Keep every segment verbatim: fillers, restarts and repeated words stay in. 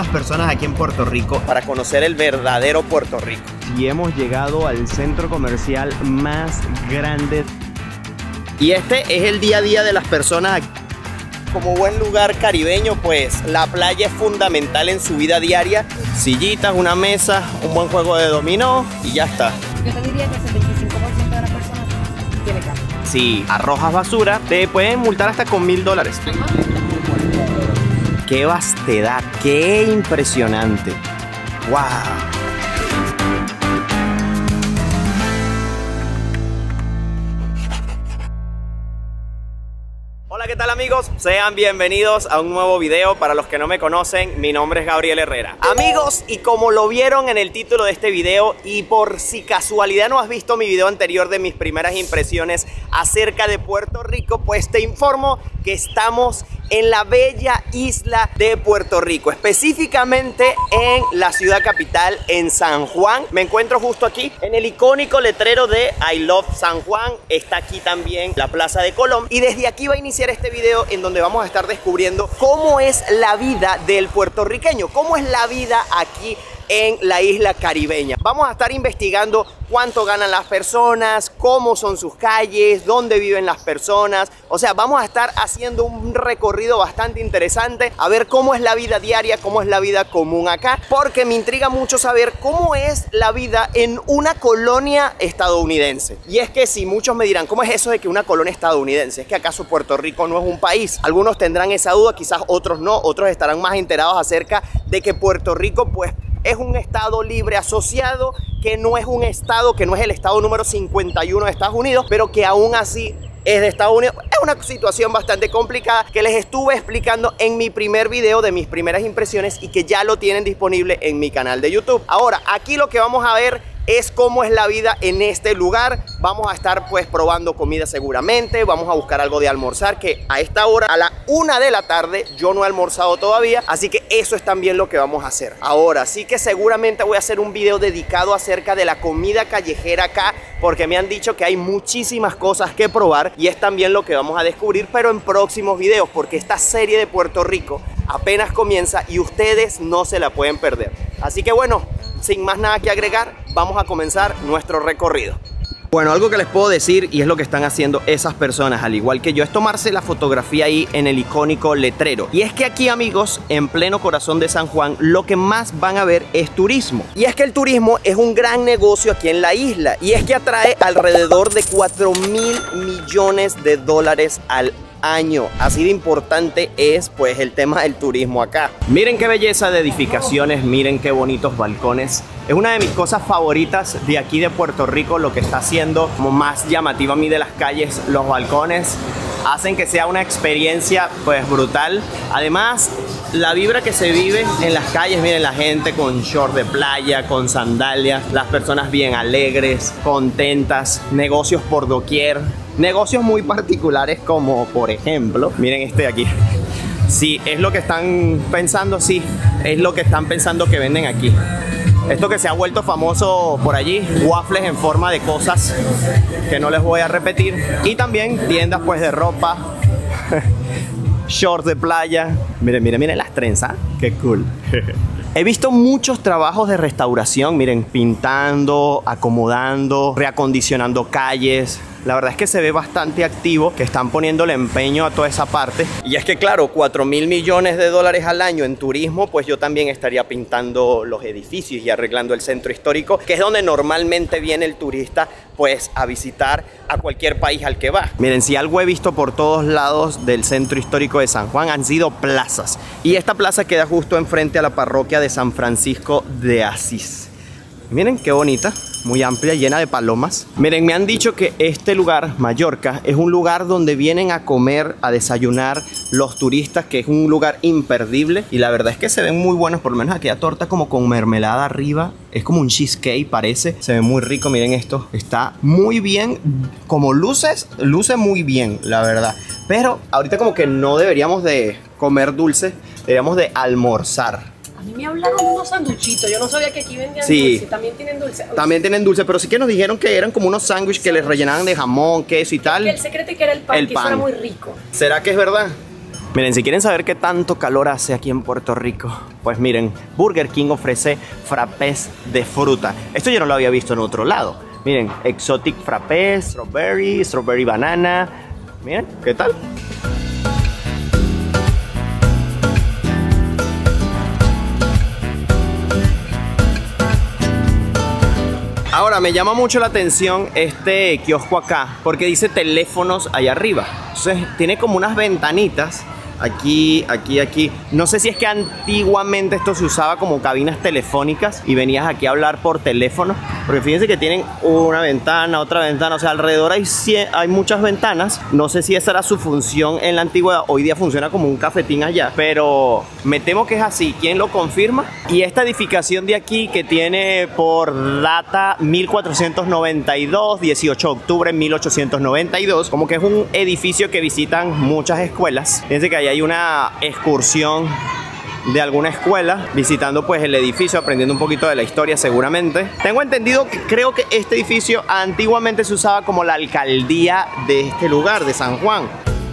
muchísimas personas aquí en Puerto Rico para conocer el verdadero Puerto Rico. Y hemos llegado al centro comercial más grande. Y este es el día a día de las personas aquí. Como buen lugar caribeño, pues la playa es fundamental en su vida diaria. Sillitas, una mesa, un buen juego de dominó y ya está. Yo te diría que el setenta y cinco por ciento de las personas tiene carro. Si arrojas basura, te pueden multar hasta con mil dólares. ¡Qué vastedad! ¡Qué impresionante! ¡Wow! Hola, ¿qué tal amigos? Sean bienvenidos a un nuevo video. Para los que no me conocen, mi nombre es Gabriel Herrera. Amigos, y como lo vieron en el título de este video, y por si casualidad no has visto mi video anterior de mis primeras impresiones acerca de Puerto Rico, pues te informo que estamos en la bella isla de Puerto Rico, específicamente en la ciudad capital, en San Juan. Me encuentro justo aquí en el icónico letrero de I Love San Juan. Está aquí también la Plaza de Colón, y desde aquí va a iniciar este video en donde vamos a estar descubriendo cómo es la vida del puertorriqueño, cómo es la vida aquí en la isla caribeña. Vamos a estar investigando cuánto ganan las personas, cómo son sus calles, dónde viven las personas. O sea, vamos a estar haciendo un recorrido bastante interesante a ver cómo es la vida diaria, cómo es la vida común acá, porque me intriga mucho saber cómo es la vida en una colonia estadounidense. Y es que si muchos me dirán, ¿cómo es eso de que una colonia estadounidense? ¿Es que acaso Puerto Rico no es un país? Algunos tendrán esa duda, quizás otros no, otros estarán más enterados acerca de que Puerto Rico pues es un estado libre asociado, que no es un estado, que no es el estado número cincuenta y uno de Estados Unidos, pero que aún así es de Estados Unidos. Es una situación bastante complicada que les estuve explicando en mi primer video de mis primeras impresiones y que ya lo tienen disponible en mi canal de YouTube. Ahora, aquí lo que vamos a ver es cómo es la vida en este lugar. Vamos a estar pues probando comida seguramente, vamos a buscar algo de almorzar, que a esta hora, a la una de la tarde, yo no he almorzado todavía, así que eso es también lo que vamos a hacer. Ahora sí que seguramente voy a hacer un video dedicado acerca de la comida callejera acá, porque me han dicho que hay muchísimas cosas que probar y es también lo que vamos a descubrir, pero en próximos videos, porque esta serie de Puerto Rico apenas comienza y ustedes no se la pueden perder. Así que bueno, sin más nada que agregar, vamos a comenzar nuestro recorrido. Bueno, algo que les puedo decir, y es lo que están haciendo esas personas, al igual que yo, es tomarse la fotografía ahí en el icónico letrero. Y es que aquí, amigos, en pleno corazón de San Juan, lo que más van a ver es turismo. Y es que el turismo es un gran negocio aquí en la isla. Y es que atrae alrededor de cuatro mil millones de dólares al año. Así de importante es pues el tema del turismo acá. Miren qué belleza de edificaciones, miren qué bonitos balcones. Es una de mis cosas favoritas de aquí de Puerto Rico, lo que está haciendo como más llamativa a mí de las calles. Los balcones hacen que sea una experiencia pues brutal. Además, la vibra que se vive en las calles, miren la gente con short de playa, con sandalias, las personas bien alegres, contentas, negocios por doquier. Negocios muy particulares como, por ejemplo, miren este de aquí. Sí, es lo que están pensando, sí, es lo que están pensando que venden aquí. Esto que se ha vuelto famoso por allí, waffles en forma de cosas que no les voy a repetir. Y también tiendas pues de ropa, shorts de playa. Miren, miren, miren las trenzas, qué cool. He visto muchos trabajos de restauración, miren, pintando, acomodando, reacondicionando calles. La verdad es que se ve bastante activo, que están poniéndole empeño a toda esa parte. Y es que claro, cuatro mil millones de dólares al año en turismo, pues yo también estaría pintando los edificios y arreglando el centro histórico, que es donde normalmente viene el turista pues a visitar a cualquier país al que va. Miren, si algo he visto por todos lados del centro histórico de San Juan han sido plazas. Y esta plaza queda justo enfrente a la parroquia de San Francisco de Asís. Miren qué bonita, muy amplia, llena de palomas. Miren, me han dicho que este lugar, Mallorca, es un lugar donde vienen a comer, a desayunar los turistas, que es un lugar imperdible. Y la verdad es que se ven muy buenos, por lo menos aquella torta como con mermelada arriba. Es como un cheesecake, parece. Se ve muy rico, miren esto. Está muy bien, como luces, luce muy bien, la verdad. Pero ahorita como que no deberíamos de comer dulce, deberíamos de almorzar. A mí me hablaron de unos sanduchitos, yo no sabía que aquí vendían sí. dulce, también tienen dulce. También tienen dulce, pero sí que nos dijeron que eran como unos sándwiches que les rellenaban de jamón, queso y tal. Que el secreto que era el pan, el que pan. eso era muy rico. ¿Será que es verdad? Miren, si quieren saber qué tanto calor hace aquí en Puerto Rico, pues miren, Burger King ofrece frappés de fruta. Esto yo no lo había visto en otro lado. Miren, exotic frappé, strawberry, strawberry banana. Miren, ¿qué tal? Ahora, me llama mucho la atención este kiosco acá, porque dice teléfonos allá arriba. Entonces, tiene como unas ventanitas. Aquí, aquí, aquí. No sé si es que antiguamente esto se usaba como cabinas telefónicas y venías aquí a hablar por teléfono. Porque fíjense que tienen una ventana, otra ventana. O sea, alrededor hay, hay muchas ventanas. No sé si esa era su función en la antigüedad. Hoy día funciona como un cafetín allá. Pero me temo que es así. ¿Quién lo confirma? Y esta edificación de aquí que tiene por data mil cuatrocientos noventa y dos, dieciocho de octubre de mil ochocientos noventa y dos. Como que es un edificio que visitan muchas escuelas. Fíjense que hay hay una excursión de alguna escuela visitando pues el edificio, aprendiendo un poquito de la historia seguramente. Tengo entendido que creo que este edificio antiguamente se usaba como la alcaldía de este lugar, de San Juan.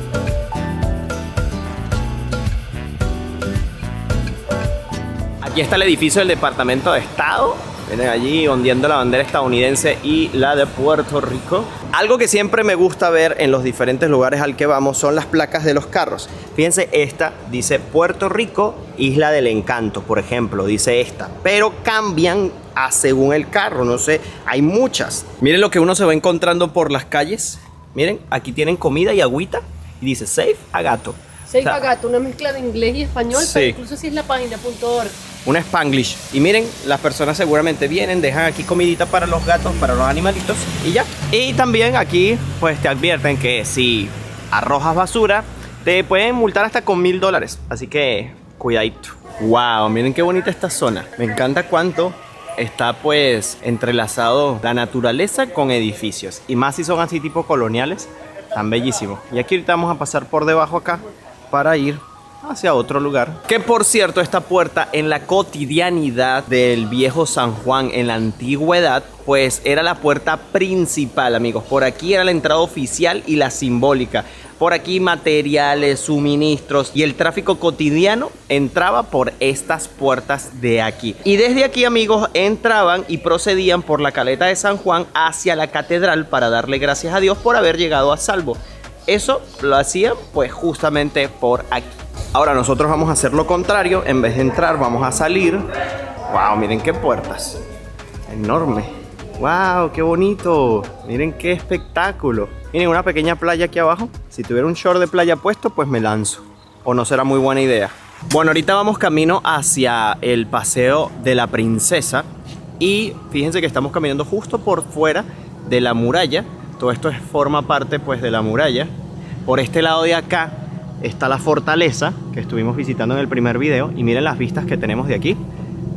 Aquí está el edificio del Departamento de Estado. Miren allí ondeando la bandera estadounidense y la de Puerto Rico. Algo que siempre me gusta ver en los diferentes lugares al que vamos son las placas de los carros. Fíjense, esta dice Puerto Rico, Isla del Encanto, por ejemplo, dice esta. Pero cambian a según el carro, no sé, hay muchas. Miren lo que uno se va encontrando por las calles. Miren, aquí tienen comida y agüita y dice Safe a Gato. Safe o sea, a Gato, una mezcla de inglés y español, sí. Pero incluso si es la página punto org. Un Spanglish. Y miren, las personas seguramente vienen, dejan aquí comidita para los gatos, para los animalitos y ya. Y también aquí pues te advierten que si arrojas basura te pueden multar hasta con mil dólares. Así que cuidadito. Wow, miren qué bonita esta zona. Me encanta cuánto está pues entrelazado la naturaleza con edificios. Y más si son así tipo coloniales, tan bellísimos. Y aquí ahorita vamos a pasar por debajo acá para ir hacia otro lugar. Que por cierto, esta puerta en la cotidianidad del viejo San Juan en la antigüedad, pues era la puerta principal, amigos. Por aquí era la entrada oficial y la simbólica. Por aquí materiales, suministros y el tráfico cotidiano entraba por estas puertas de aquí. Y desde aquí, amigos, entraban y procedían por la caleta de San Juan hacia la catedral para darle gracias a Dios por haber llegado a salvo. Eso lo hacían pues justamente por aquí. Ahora nosotros vamos a hacer lo contrario. En vez de entrar, vamos a salir. Wow, miren qué puertas. Enorme. Wow, qué bonito. Miren qué espectáculo. Miren, una pequeña playa aquí abajo. Si tuviera un short de playa puesto, pues me lanzo. O no será muy buena idea. Bueno, ahorita vamos camino hacia el Paseo de la Princesa. Y fíjense que estamos caminando justo por fuera de la muralla. Todo esto es, forma parte pues de la muralla. Por este lado de acá está la fortaleza que estuvimos visitando en el primer video. Y miren las vistas que tenemos de aquí.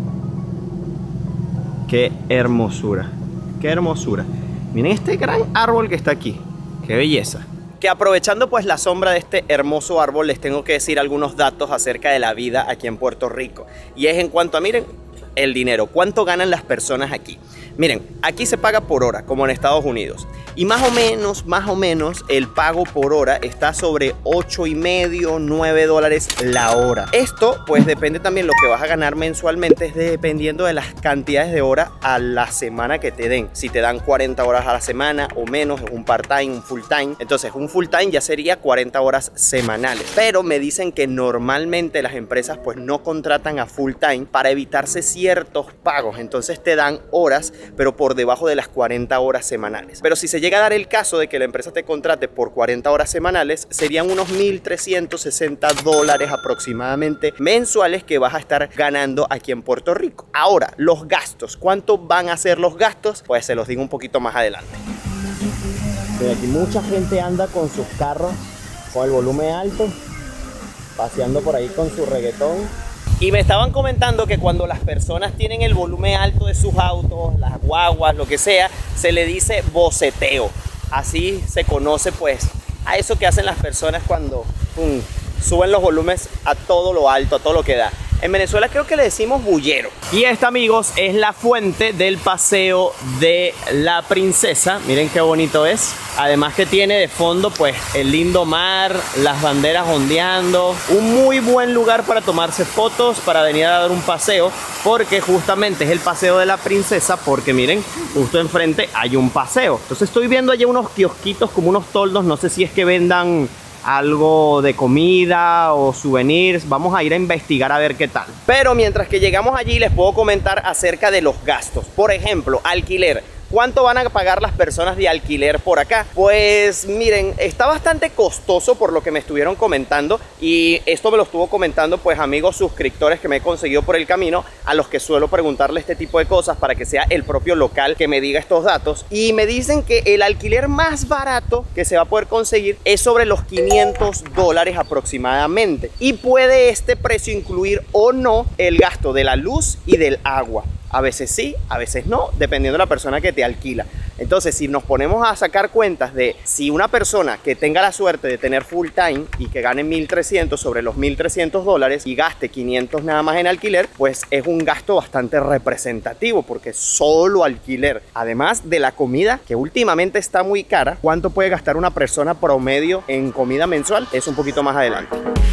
Qué hermosura. Qué hermosura. Miren este gran árbol que está aquí. Qué belleza. Que aprovechando pues la sombra de este hermoso árbol, les tengo que decir algunos datos acerca de la vida aquí en Puerto Rico. Y es en cuanto a, miren, el dinero. ¿Cuánto ganan las personas aquí? Miren, aquí se paga por hora, como en Estados Unidos. Y más o menos, más o menos, el pago por hora está sobre ocho y medio, nueve dólares la hora. Esto, pues, depende también lo que vas a ganar mensualmente, es dependiendo de las cantidades de horas a la semana que te den. Si te dan cuarenta horas a la semana o menos, un part-time, un full-time. Entonces, un full-time ya sería cuarenta horas semanales. Pero me dicen que normalmente las empresas, pues, no contratan a full-time para evitarse ciertos pagos. Entonces, te dan horas, pero por debajo de las cuarenta horas semanales. Pero si se llega a dar el caso de que la empresa te contrate por cuarenta horas semanales, serían unos mil trescientos sesenta dólares aproximadamente mensuales que vas a estar ganando aquí en Puerto Rico. Ahora, los gastos. ¿Cuánto van a ser los gastos? Pues se los digo un poquito más adelante. Pero aquí mucha gente anda con sus carros con el volumen alto, paseando por ahí con su reggaetón. Y me estaban comentando que cuando las personas tienen el volumen alto de sus autos, las guaguas, lo que sea, se le dice boceteo. Así se conoce pues a eso que hacen las personas cuando pum, suben los volúmenes a todo lo alto, a todo lo que da. En Venezuela creo que le decimos bullero. Y esta, amigos, es la fuente del paseo de la princesa. Miren qué bonito es. Además que tiene de fondo pues el lindo mar, las banderas ondeando. Un muy buen lugar para tomarse fotos, para venir a dar un paseo, porque justamente es el paseo de la princesa, porque miren, justo enfrente hay un paseo. Entonces estoy viendo allá unos kiosquitos como unos toldos, no sé si es que vendan algo de comida o souvenirs. Vamos a ir a investigar a ver qué tal. Pero mientras que llegamos allí les puedo comentar acerca de los gastos. Por ejemplo, alquiler. ¿Cuánto van a pagar las personas de alquiler por acá? Pues miren, está bastante costoso por lo que me estuvieron comentando, y esto me lo estuvo comentando pues amigos suscriptores que me he conseguido por el camino, a los que suelo preguntarle este tipo de cosas para que sea el propio local que me diga estos datos, y me dicen que el alquiler más barato que se va a poder conseguir es sobre los quinientos dólares aproximadamente, y puede este precio incluir o no el gasto de la luz y del agua. A veces sí, a veces no, dependiendo de la persona que te alquila. Entonces, si nos ponemos a sacar cuentas de si una persona que tenga la suerte de tener full time y que gane mil trescientos sobre los mil trescientos dólares y gaste quinientos nada más en alquiler, pues es un gasto bastante representativo, porque solo alquiler, además de la comida, que últimamente está muy cara. ¿Cuánto puede gastar una persona promedio en comida mensual? Es un poquito más adelante.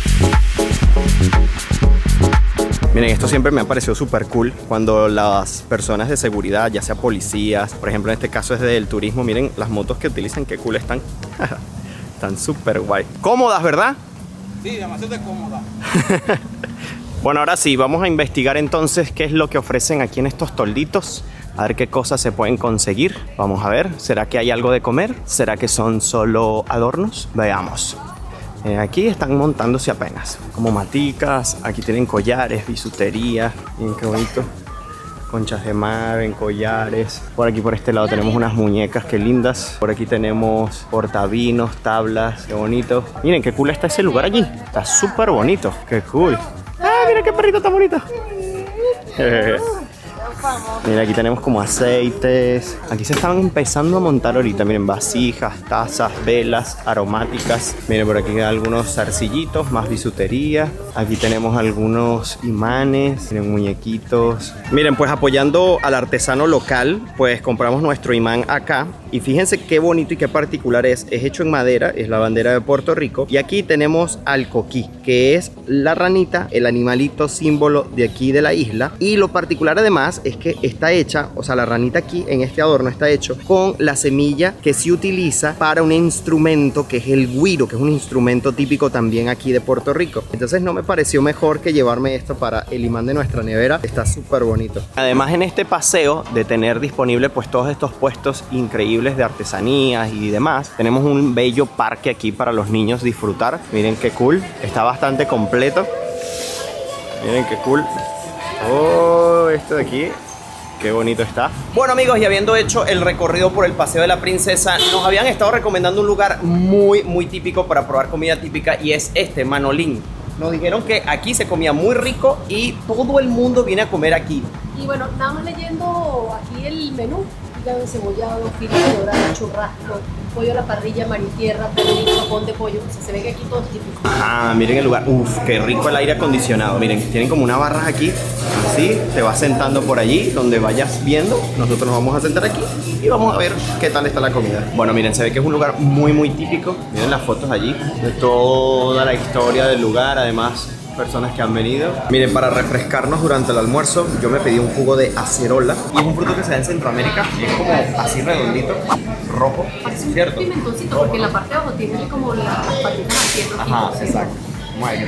Miren, esto siempre me ha parecido súper cool cuando las personas de seguridad, ya sea policías, por ejemplo en este caso es del turismo, miren las motos que utilizan, qué cool están. Están súper guay. Cómodas, ¿verdad? Sí, demasiado cómoda. Bueno, ahora sí, vamos a investigar entonces qué es lo que ofrecen aquí en estos tolditos. A ver qué cosas se pueden conseguir. Vamos a ver, ¿será que hay algo de comer? ¿Será que son solo adornos? Veamos. Eh, aquí están montándose apenas, como maticas, aquí tienen collares, bisutería, miren qué bonito, conchas de mar en collares. Por aquí por este lado tenemos unas muñecas, qué lindas. Por aquí tenemos portavinos, tablas, qué bonito. Miren qué cool está ese lugar allí, está súper bonito, qué cool. ¡Ah, mira qué perrito tan bonito! Mira, aquí tenemos como aceites. Aquí se estaban empezando a montar ahorita. Miren, vasijas, tazas, velas aromáticas. Miren, por aquí hay algunos zarcillitos, más bisutería. Aquí tenemos algunos imanes, miren, muñequitos. Miren, pues apoyando al artesano local, pues compramos nuestro imán acá. Y fíjense qué bonito y qué particular es. Es hecho en madera, es la bandera de Puerto Rico. Y aquí tenemos al coquí, que es la ranita, el animalito símbolo de aquí de la isla. Y lo particular además es que está hecha, o sea, la ranita aquí en este adorno está hecho con la semilla que se utiliza para un instrumento que es el güiro, que es un instrumento típico también aquí de Puerto Rico. Entonces no me pareció mejor que llevarme esto para el imán de nuestra nevera. Está súper bonito. Además, en este paseo de tener disponible pues todos estos puestos increíbles de artesanías y demás, tenemos un bello parque aquí para los niños disfrutar. Miren qué cool, está bastante completo. Miren qué cool. Oh, esto de aquí, qué bonito está. Bueno amigos, y habiendo hecho el recorrido por el Paseo de la Princesa, nos habían estado recomendando un lugar muy muy típico para probar comida típica, y es este, Manolín. Nos dijeron que aquí se comía muy rico y todo el mundo viene a comer aquí. Y bueno, nada más leyendo aquí el menú: hígado encebollado, filete dorado, churrasco, pollo a la parrilla, mar y tierra, pernil, sopón de pollo. O sea, se ve que aquí todo es típico. Ah, miren el lugar. Uf, qué rico el aire acondicionado. Miren, tienen como unas barras aquí. Así, te vas sentando por allí, donde vayas viendo. Nosotros nos vamos a sentar aquí y vamos a ver qué tal está la comida. Bueno, miren, se ve que es un lugar muy, muy típico. Miren las fotos allí de toda la historia del lugar. Además, personas que han venido. Miren, para refrescarnos durante el almuerzo, yo me pedí un jugo de acerola. Y es un fruto que se da en Centroamérica. Es como así redondito, rojo, Parece un ¿cierto? pimentoncito, porque en la parte de abajo tiene como las patitas haciendo. Ajá, exacto. Muy bien.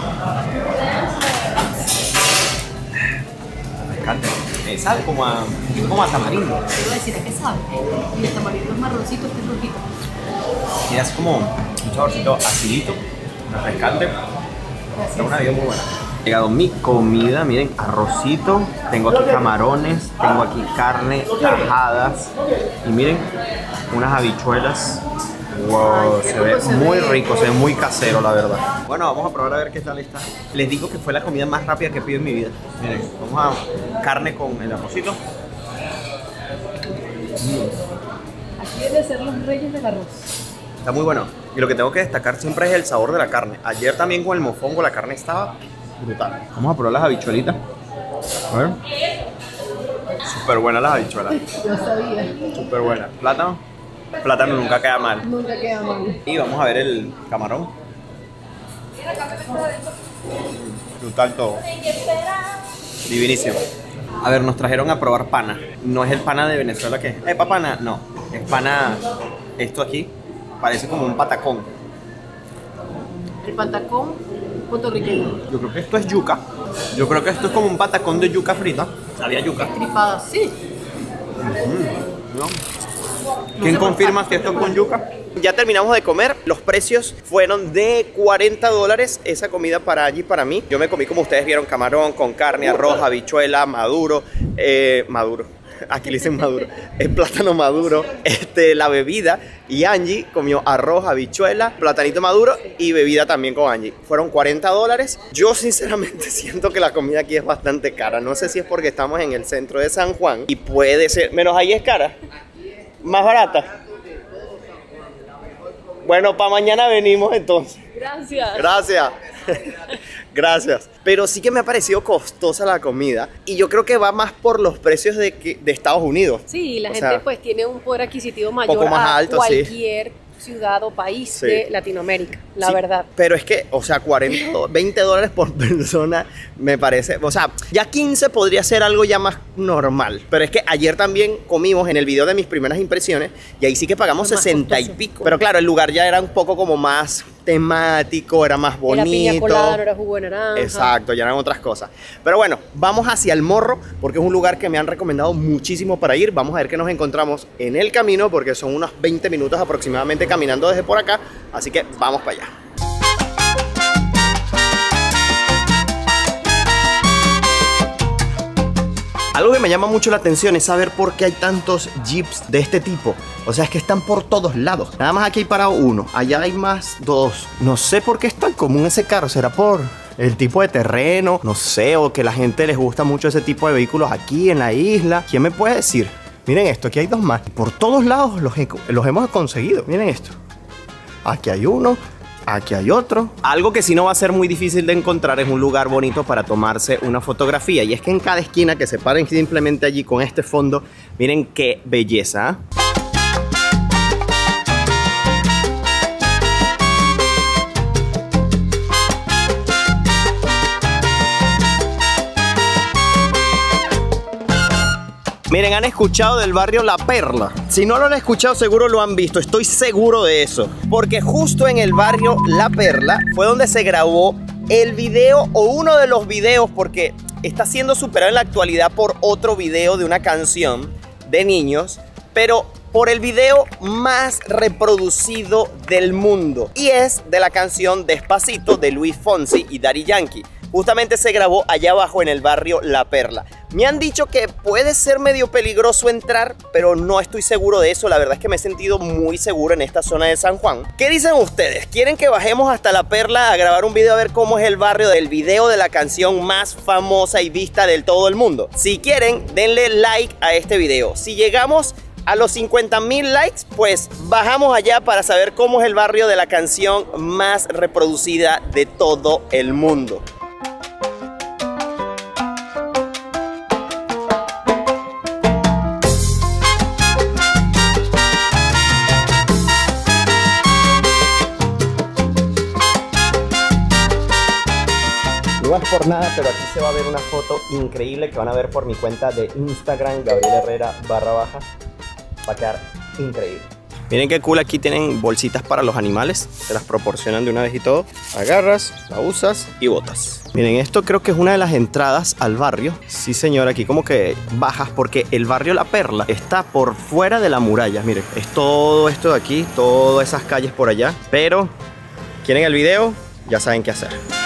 Refrescante. Eh, sabe como a, como a tamarindo. Te iba a decir, ¿a qué sabe? Y el tamarindo es marroncito, este es rojito. Y es como un saborcito acidito, refrescante. Es una vida muy buena. He llegado mi comida, miren, arrocito, tengo aquí camarones, tengo aquí carne, tajadas y miren, unas habichuelas. Wow, se ve muy rico, se ve muy casero, la verdad. Bueno, vamos a probar a ver qué tal está. Les digo que fue la comida más rápida que he pedido en mi vida. Miren, vamos a carne con el arrocito. Mm. Aquí deben ser los reyes del arroz. Está muy bueno. Y lo que tengo que destacar siempre es el sabor de la carne. Ayer también con el mofongo la carne estaba brutal. Vamos a probar las habichuelitas. A ver. Súper buenas las habichuelas. Yo sabía. Súper buenas. Plátano. Plátano nunca queda mal. Nunca queda mal. Y vamos a ver el camarón. Brutal todo. Divinísimo. A ver, nos trajeron a probar pana. No es el pana de Venezuela que es. ¿Eh, pana? No. Es pana. Esto aquí parece como un patacón. El patacón puertorriqueño. Yo creo que esto es yuca. Yo creo que esto es como un patacón de yuca frita. Había yuca. Tripada, sí. Mm, ¿no? ¿Quién confirma que esto es con yuca? Ya terminamos de comer. Los precios fueron de cuarenta dólares esa comida para allí, para mí. Yo me comí, como ustedes vieron, camarón con carne, arroz, habichuela, maduro. Eh, maduro. Aquí le dicen maduro. El plátano maduro. Este, la bebida. Y Angie comió arroz, habichuela, platanito maduro y bebida también con Angie. Fueron cuarenta dólares. Yo sinceramente siento que la comida aquí es bastante cara. No sé si es porque estamos en el centro de San Juan. Y puede ser. Menos ahí es cara. Más barata. Bueno, para mañana venimos entonces. Gracias. Gracias. Gracias. Pero sí que me ha parecido costosa la comida. Y yo creo que va más por los precios de, que, de Estados Unidos. Sí, la o gente sea, pues tiene un poder adquisitivo mayor poco más a alto, cualquier sí. ciudad o país Sí. de Latinoamérica, la sí, verdad. Pero es que, o sea, cuarenta, veinte dólares por persona me parece, o sea, ya quince podría ser algo ya más normal. Pero es que ayer también comimos en el video de mis primeras impresiones y ahí sí que pagamos Fue más sesenta y costoso. pico. Pero claro, el lugar ya era un poco como más temático, era más bonito. Era piña colada, no era jugo de naranja. Exacto, ya eran otras cosas. Pero bueno, vamos hacia el Morro porque es un lugar que me han recomendado muchísimo para ir. Vamos a ver qué nos encontramos en el camino porque son unos veinte minutos aproximadamente caminando desde por acá. Así que vamos para allá. Algo que me llama mucho la atención es saber por qué hay tantos jeeps de este tipo. O sea, es que están por todos lados. Nada más aquí hay parado uno. Allá hay más dos. No sé por qué es tan común ese carro. ¿Será por el tipo de terreno? No sé, o que la gente les gusta mucho ese tipo de vehículos aquí en la isla. ¿Quién me puede decir? Miren esto, aquí hay dos más. Por todos lados los, los hemos conseguido. Miren esto. Aquí hay uno. Aquí hay otro. Algo que sí no va a ser muy difícil de encontrar es un lugar bonito para tomarse una fotografía. Y es que en cada esquina que se paren simplemente allí con este fondo, miren qué belleza. Miren, han escuchado del barrio La Perla. Si no lo han escuchado, seguro lo han visto. Estoy seguro de eso. Porque justo en el barrio La Perla fue donde se grabó el video, o uno de los videos, porque está siendo superado en la actualidad por otro video de una canción de niños, pero por el video más reproducido del mundo. Y es de la canción Despacito de Luis Fonsi y Daddy Yankee. Justamente se grabó allá abajo en el barrio La Perla. Me han dicho que puede ser medio peligroso entrar, pero no estoy seguro de eso. La verdad es que me he sentido muy seguro en esta zona de San Juan. ¿Qué dicen ustedes? ¿Quieren que bajemos hasta La Perla a grabar un video a ver cómo es el barrio del video de la canción más famosa y vista del todo el mundo? Si quieren, denle like a este video. Si llegamos a los cincuenta mil likes, pues bajamos allá para saber cómo es el barrio de la canción más reproducida de todo el mundo. No es por nada, pero aquí se va a ver una foto increíble que van a ver por mi cuenta de Instagram, Gabriel Herrera barra baja. Va a quedar increíble. Miren qué cool, aquí tienen bolsitas para los animales. Te las proporcionan de una vez y todo. Agarras, la usas y botas. Miren, esto creo que es una de las entradas al barrio. Sí, señor, aquí como que bajas porque el barrio La Perla está por fuera de la muralla. Miren, es todo esto de aquí, todas esas calles por allá. Pero, ¿quieren el video? Ya saben qué hacer.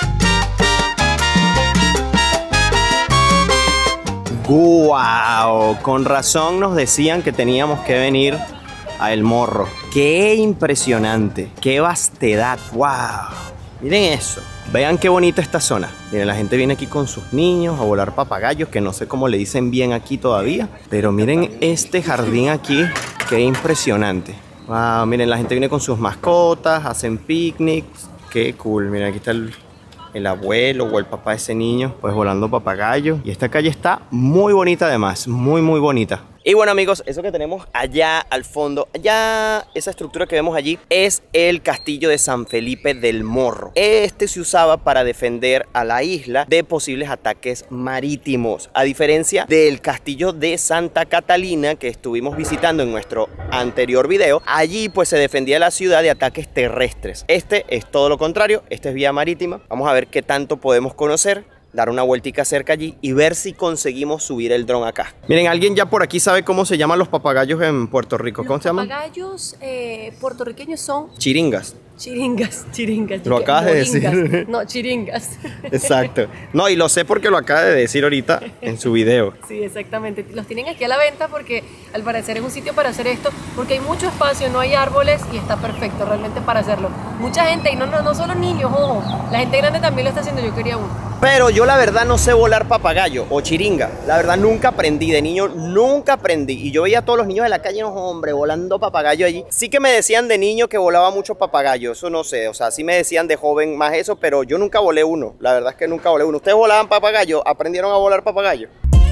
¡Guau! Con razón nos decían que teníamos que venir a El Morro. ¡Qué impresionante! ¡Qué vastedad! ¡Wow! Miren eso. Vean qué bonita esta zona. Miren, la gente viene aquí con sus niños a volar papagayos, que no sé cómo le dicen bien aquí todavía. Pero miren este jardín aquí. ¡Qué impresionante! ¡Wow! Miren, la gente viene con sus mascotas, hacen picnics. ¡Qué cool! Miren, aquí está el el abuelo o el papá de ese niño pues volando papagayo. Y esta calle está muy bonita además, muy muy bonita. Y bueno amigos, eso que tenemos allá al fondo, allá esa estructura que vemos allí es el castillo de San Felipe del Morro. Este se usaba para defender a la isla de posibles ataques marítimos, a diferencia del castillo de Santa Catalina que estuvimos visitando en nuestro anterior video. Allí pues se defendía la ciudad de ataques terrestres. Este es todo lo contrario, este es vía marítima. Vamos a ver qué tanto podemos conocer, dar una vueltica cerca allí y ver si conseguimos subir el dron acá. Miren, alguien ya por aquí sabe cómo se llaman los papagayos en Puerto Rico. ¿Cómo Los se llaman? papagayos eh, puertorriqueños son Chiringas. chiringas, chiringas. Lo acabas de decir. Moringas. No, chiringas. Exacto. No, y lo sé porque lo acaba de decir ahorita en su video. Sí, exactamente. Los tienen aquí a la venta porque al parecer es un sitio para hacer esto, porque hay mucho espacio, no hay árboles y está perfecto realmente para hacerlo. Mucha gente, y no, no, no solo niños, ojo, la gente grande también lo está haciendo, yo quería uno. Pero yo la verdad no sé volar papagayo o chiringa. La verdad nunca aprendí, de niño nunca aprendí. Y yo veía a todos los niños de la calle, no, hombre, volando papagayo allí. Sí que me decían de niño que volaba mucho papagayo, eso no sé. O sea, sí me decían de joven más eso, pero yo nunca volé uno. La verdad es que nunca volé uno. ¿Ustedes volaban papagayo? ¿Aprendieron a volar papagayo?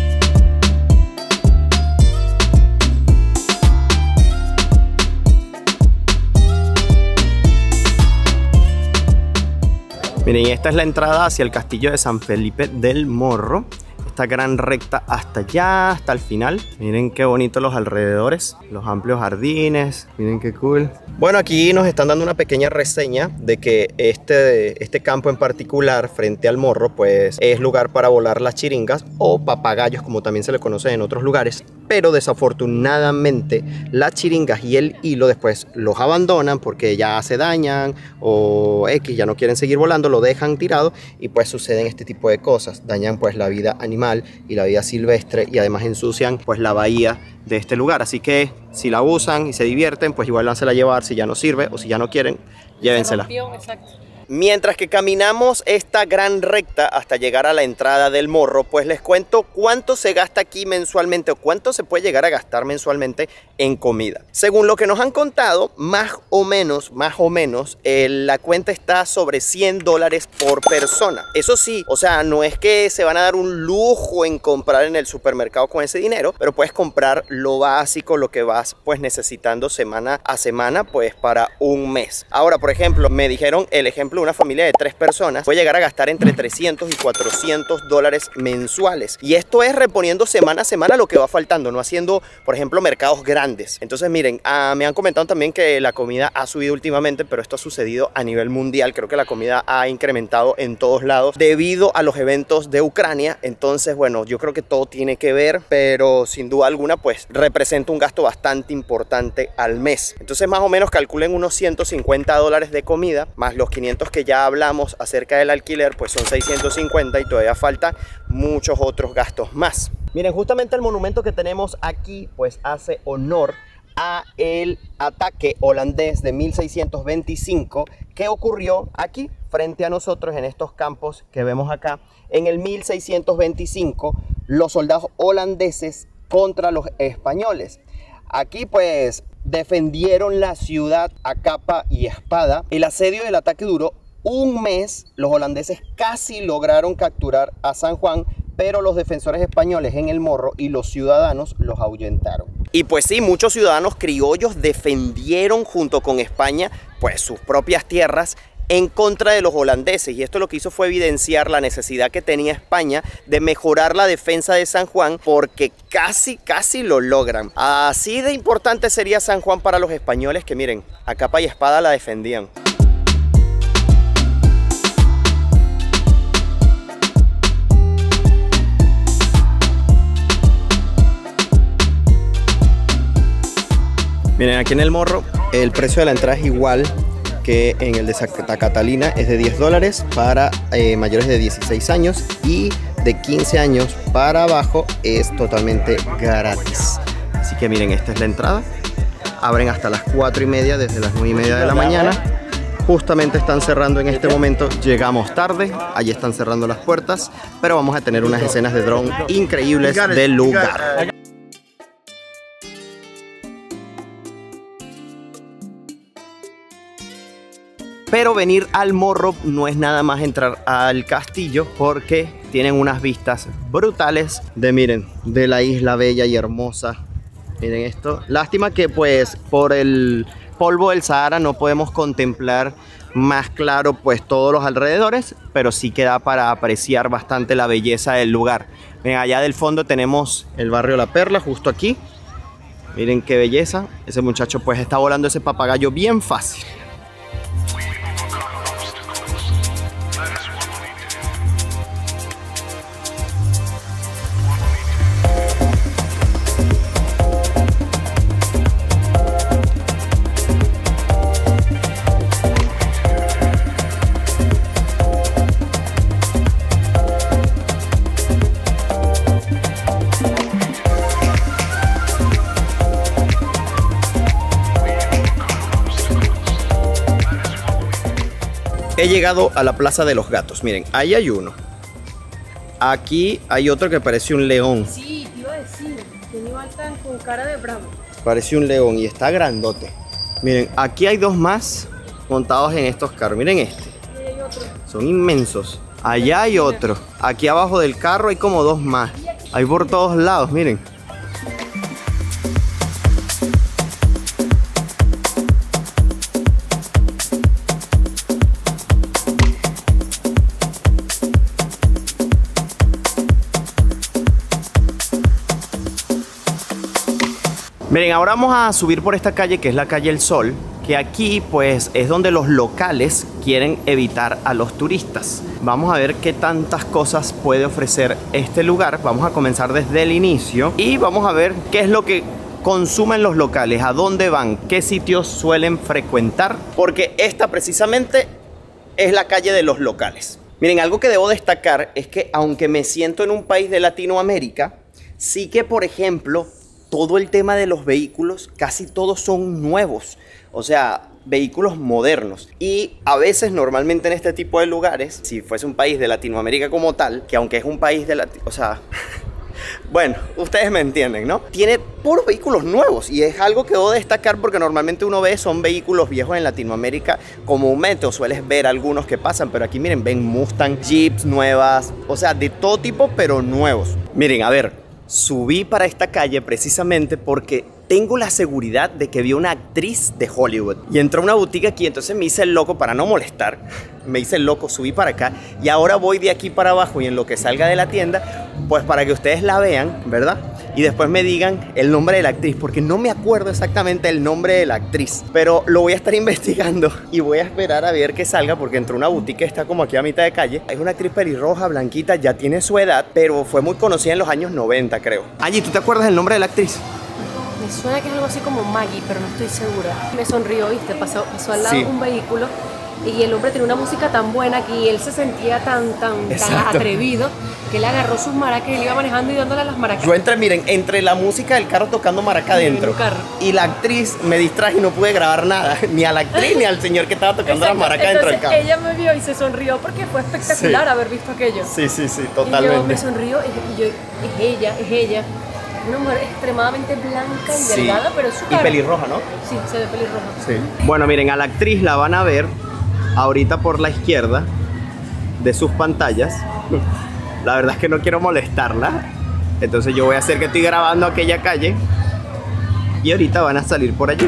Miren, esta es la entrada hacia el castillo de San Felipe del Morro. Esta gran recta hasta allá, hasta el final. Miren qué bonitos los alrededores, los amplios jardines. Miren qué cool. Bueno, aquí nos están dando una pequeña reseña de que este, este campo en particular, frente al Morro, pues es lugar para volar las chiringas o papagayos, como también se le conoce en otros lugares. Pero desafortunadamente las chiringas y el hilo después los abandonan porque ya se dañan o X, ya no quieren seguir volando, lo dejan tirado y pues suceden este tipo de cosas. Dañan pues la vida animal y la vida silvestre y además ensucian pues la bahía de este lugar. Así que si la usan y se divierten, pues igual lánsela a llevar. Si ya no sirve o si ya no quieren, llévensela. Exacto. Mientras que caminamos esta gran recta hasta llegar a la entrada del Morro, pues les cuento cuánto se gasta aquí mensualmente o cuánto se puede llegar a gastar mensualmente en comida. Según lo que nos han contado, más o menos, más o menos, eh, la cuenta está sobre cien dólares por persona. Eso sí, o sea, no es que se van a dar un lujo en comprar en el supermercado con ese dinero, pero puedes comprar lo básico, lo que vas pues necesitando semana a semana, pues para un mes. Ahora, por ejemplo, me dijeron el ejemplo, una familia de tres personas puede llegar a gastar entre trescientos y cuatrocientos dólares mensuales. Y esto es reponiendo semana a semana lo que va faltando, no haciendo, por ejemplo, mercados grandes. Entonces, miren, uh, me han comentado también que la comida ha subido últimamente, pero esto ha sucedido a nivel mundial. Creo que la comida ha incrementado en todos lados debido a los eventos de Ucrania. Entonces, bueno, yo creo que todo tiene que ver, pero sin duda alguna, pues representa un gasto bastante importante al mes. Entonces, más o menos calculen unos ciento cincuenta dólares de comida, más los quinientos que ya hablamos acerca del alquiler, pues son seiscientos cincuenta y todavía faltan muchos otros gastos más. Miren, justamente el monumento que tenemos aquí pues hace honor a el ataque holandés de mil seiscientos veinticinco que ocurrió aquí frente a nosotros en estos campos que vemos acá. En el mil seiscientos veinticinco los soldados holandeses contra los españoles. Aquí pues defendieron la ciudad a capa y espada. El asedio del ataque duró un mes. Los holandeses casi lograron capturar a San Juan, pero los defensores españoles en el Morro y los ciudadanos los ahuyentaron. Y pues sí, muchos ciudadanos criollos defendieron junto con España pues sus propias tierras en contra de los holandeses, y esto lo que hizo fue evidenciar la necesidad que tenía España de mejorar la defensa de San Juan, porque casi, casi lo logran. Así de importante sería San Juan para los españoles que miren, a capa y espada la defendían. Miren, aquí en el Morro el precio de la entrada es igual que en el de Santa Catalina, es de diez dólares para eh, mayores de dieciséis años, y de quince años para abajo es totalmente gratis. Así que miren, esta es la entrada. Abren hasta las cuatro y media, desde las nueve y media de la mañana. Justamente están cerrando en este momento, llegamos tarde, allí están cerrando las puertas, pero vamos a tener unas escenas de dron increíbles del lugar. Pero venir al Morro no es nada más entrar al castillo, porque tienen unas vistas brutales de, miren, de la isla bella y hermosa. Miren esto. Lástima que pues por el polvo del Sahara no podemos contemplar más claro pues todos los alrededores, pero sí queda para apreciar bastante la belleza del lugar. Miren, allá del fondo tenemos el barrio La Perla, justo aquí. Miren qué belleza. Ese muchacho pues está volando ese papagayo bien fácil. He llegado a la Plaza de los Gatos. Miren, ahí hay uno. Aquí hay otro que parece un león. Sí, te iba a decir, tiene tan con cara de bravo. Parece un león y está grandote. Miren, aquí hay dos más montados en estos carros. Miren este. Y hay otro. Son inmensos. Allá hay otro. Aquí abajo del carro hay como dos más. Hay por todos lados, miren. Miren, ahora vamos a subir por esta calle que es la calle El Sol, que aquí pues es donde los locales quieren evitar a los turistas. Vamos a ver qué tantas cosas puede ofrecer este lugar. Vamos a comenzar desde el inicio y vamos a ver qué es lo que consumen los locales, a dónde van, qué sitios suelen frecuentar, porque esta precisamente es la calle de los locales. Miren, algo que debo destacar es que aunque me siento en un país de Latinoamérica, sí que, por ejemplo, todo el tema de los vehículos, casi todos son nuevos, o sea, vehículos modernos. Y a veces, normalmente en este tipo de lugares, si fuese un país de Latinoamérica como tal, que aunque es un país de Latinoamérica, o sea, bueno, ustedes me entienden, ¿no? Tiene puros vehículos nuevos y es algo que debo destacar porque normalmente uno ve son vehículos viejos en Latinoamérica comúnmente, o sueles ver algunos que pasan, pero aquí miren, ven Mustang, Jeeps nuevas, o sea, de todo tipo, pero nuevos. Miren, a ver, subí para esta calle precisamente porque tengo la seguridad de que vi una actriz de Hollywood y entró a una boutique aquí, entonces me hice el loco para no molestar, me hice el loco, subí para acá y ahora voy de aquí para abajo y en lo que salga de la tienda, pues para que ustedes la vean, ¿verdad? Y después me digan el nombre de la actriz, porque no me acuerdo exactamente el nombre de la actriz, pero lo voy a estar investigando y voy a esperar a ver que salga porque entró a una boutique que está como aquí a mitad de calle. Es una actriz pelirroja, blanquita, ya tiene su edad, pero fue muy conocida en los años noventa, creo. Allí, ¿tú te acuerdas del nombre de la actriz? Me suena que es algo así como Maggie, pero no estoy segura. Me sonrió, ¿viste? Pasó, pasó al lado Sí. un vehículo y el hombre tenía una música tan buena que él se sentía tan, tan, tan atrevido que él agarró sus maracas y él iba manejando y dándole a las maracas. Yo entré, miren, entre la música del carro tocando maraca En adentro un carro. y la actriz, me distraje y no pude grabar nada, ni a la actriz ni al señor que estaba tocando las maracas dentro del Entonces carro. ella me vio y se sonrió porque fue espectacular Sí. haber visto aquello. Sí, sí, sí, Y yo totalmente. me sonrió y yo, es ella, es ella. Una mujer extremadamente blanca y Sí. delgada, pero es su Y cara. pelirroja, ¿no? Sí, se ve pelirroja. Sí. Bueno, miren, a la actriz la van a ver ahorita por la izquierda de sus pantallas. La verdad es que no quiero molestarla, entonces yo voy a hacer que estoy grabando aquella calle y ahorita van a salir por allí.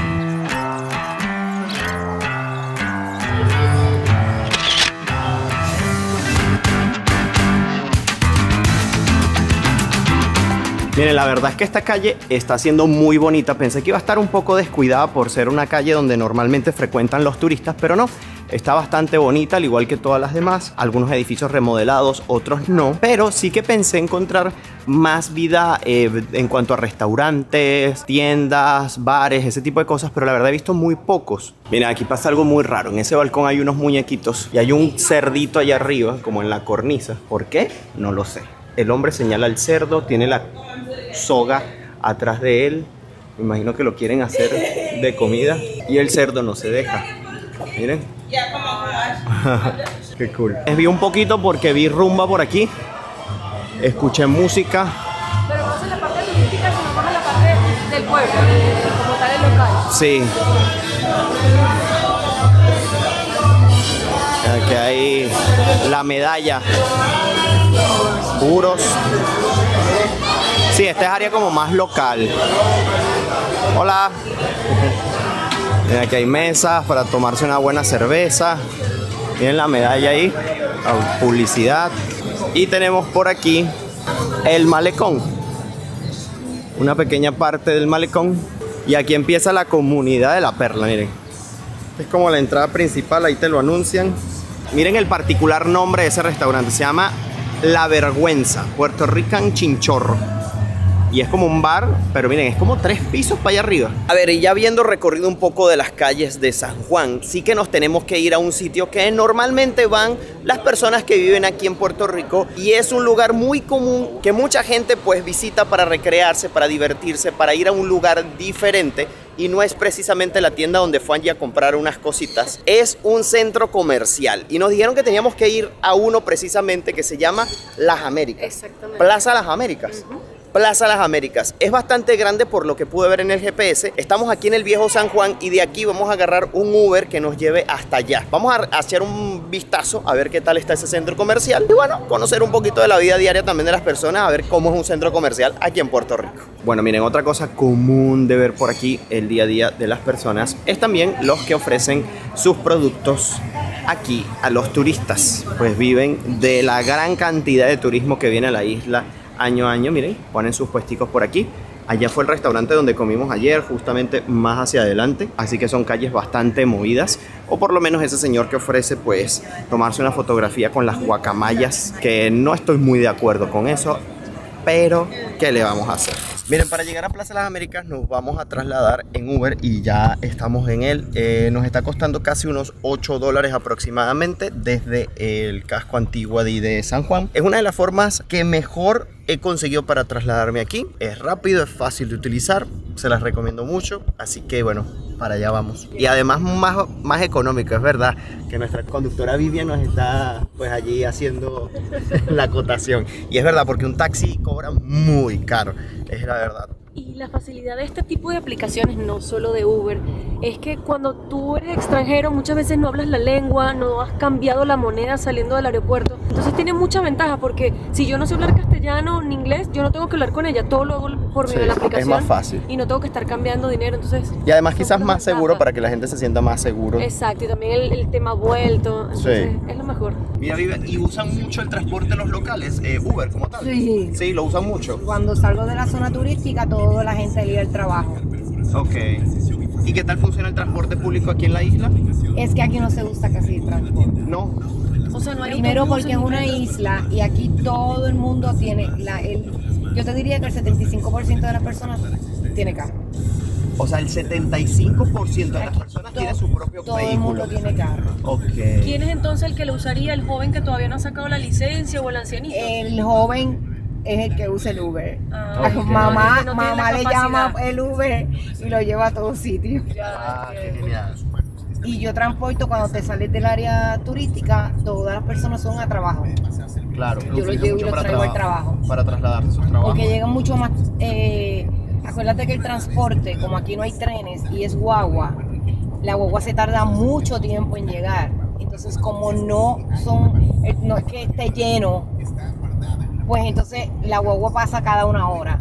Miren, la verdad es que esta calle está siendo muy bonita. Pensé que iba a estar un poco descuidada por ser una calle donde normalmente frecuentan los turistas, pero no. Está bastante bonita, al igual que todas las demás. Algunos edificios remodelados, otros no. Pero sí que pensé encontrar más vida eh, en cuanto a restaurantes, tiendas, bares, ese tipo de cosas. Pero la verdad he visto muy pocos. Miren, aquí pasa algo muy raro. En ese balcón hay unos muñequitos y hay un cerdito allá arriba, como en la cornisa. ¿Por qué? No lo sé. El hombre señala al cerdo, tiene la soga atrás de él. Me imagino que lo quieren hacer de comida. Y el cerdo no se deja. Miren. Qué cool. Vi un poquito porque vi rumba por aquí. Escuché música. Pero no es en la parte turística, sino más en la parte del pueblo, de- como tal el local. Sí. Aquí hay la medalla. Puros. Sí, esta es área como más local. Hola. Aquí hay mesas para tomarse una buena cerveza. Miren la medalla ahí. Publicidad. Y tenemos por aquí el malecón. Una pequeña parte del malecón. Y aquí empieza la comunidad de La Perla, miren. Es como la entrada principal, ahí te lo anuncian. Miren el particular nombre de ese restaurante. Se llama La Vergüenza, Puerto Rican Chinchorro. Y es como un bar, pero miren, es como tres pisos para allá arriba. A ver, y ya habiendo recorrido un poco de las calles de San Juan, sí que nos tenemos que ir a un sitio que normalmente van las personas que viven aquí en Puerto Rico. Y es un lugar muy común que mucha gente pues visita para recrearse, para divertirse, para ir a un lugar diferente. Y no es precisamente la tienda donde fue allí a comprar unas cositas. Es un centro comercial. Y nos dijeron que teníamos que ir a uno precisamente que se llama Las Américas. Exactamente. Plaza Las Américas. Uh-huh. Plaza Las Américas. Es bastante grande por lo que pude ver en el G P S. Estamos aquí en el viejo San Juan y de aquí vamos a agarrar un Uber que nos lleve hasta allá. Vamos a hacer un vistazo a ver qué tal está ese centro comercial y bueno, conocer un poquito de la vida diaria también de las personas, a ver cómo es un centro comercial aquí en Puerto Rico. Bueno, miren, otra cosa común de ver por aquí el día a día de las personas es también los que ofrecen sus productos aquí a los turistas. Pues viven de la gran cantidad de turismo que viene a la isla año a año. Miren, ponen sus puesticos por aquí. Allá fue el restaurante donde comimos ayer, justamente más hacia adelante. Así que son calles bastante movidas. O por lo menos ese señor que ofrece pues tomarse una fotografía con las guacamayas, que no estoy muy de acuerdo con eso, pero ¿qué le vamos a hacer? Miren, para llegar a Plaza Las Américas nos vamos a trasladar en Uber y ya estamos en él. Eh, nos está costando casi unos ocho dólares aproximadamente desde el casco antiguo de, de San Juan. Es una de las formas que mejor he conseguido para trasladarme aquí. Es rápido, es fácil de utilizar, se las recomiendo mucho. Así que bueno, para allá vamos. Y además más, más económico, es verdad que nuestra conductora Vivian nos está pues allí haciendo la cotación. Y es verdad, porque un taxi cobra muy caro, es la verdad. Y la facilidad de este tipo de aplicaciones, no solo de Uber, es que cuando tú eres extranjero muchas veces no hablas la lengua, no has cambiado la moneda saliendo del aeropuerto. Entonces tiene mucha ventaja porque si yo no sé hablar castellano ni inglés, yo no tengo que hablar con ella, todo lo hago por medio sí, de la aplicación. Es más fácil. Y no tengo que estar cambiando dinero, entonces... Y además quizás más seguro para que la gente se sienta más seguro. Exacto, y también el, el tema vuelto, entonces sí, es lo mejor. Mira, Vivian, ¿y usan mucho el transporte en los locales, eh, Uber como tal? Sí. Sí, lo usan mucho. Cuando salgo de la zona turística, toda la gente iba al trabajo. Ok. ¿Y qué tal funciona el transporte público aquí en la isla? Es que aquí no se usa casi el transporte. No. O sea, no hay Primero porque es una isla y aquí todo el mundo tiene, la, el, yo te diría que el setenta y cinco por ciento de las personas tiene carro. O sea, el setenta y cinco por ciento de las personas todo, tiene su propio todo vehículo. Todo el mundo tiene carro. Ok. ¿Quién es entonces el que lo usaría? ¿El joven que todavía no ha sacado la licencia o el ancianito? El joven es el que usa el Uber. Ah, okay. Mamá, no mamá le llama el Uber y lo lleva a todos sitios. Ah, qué genial. Y yo transporto cuando te sales del área turística, todas las personas son a trabajo. Claro, yo lo llevo y lo traigo al trabajo. Para trasladarse a sus trabajos. Porque llegan mucho más. Eh, acuérdate que el transporte, como aquí no hay trenes y es guagua, la guagua se tarda mucho tiempo en llegar. Entonces, como no son, no es que esté lleno, pues entonces la guagua pasa cada una hora.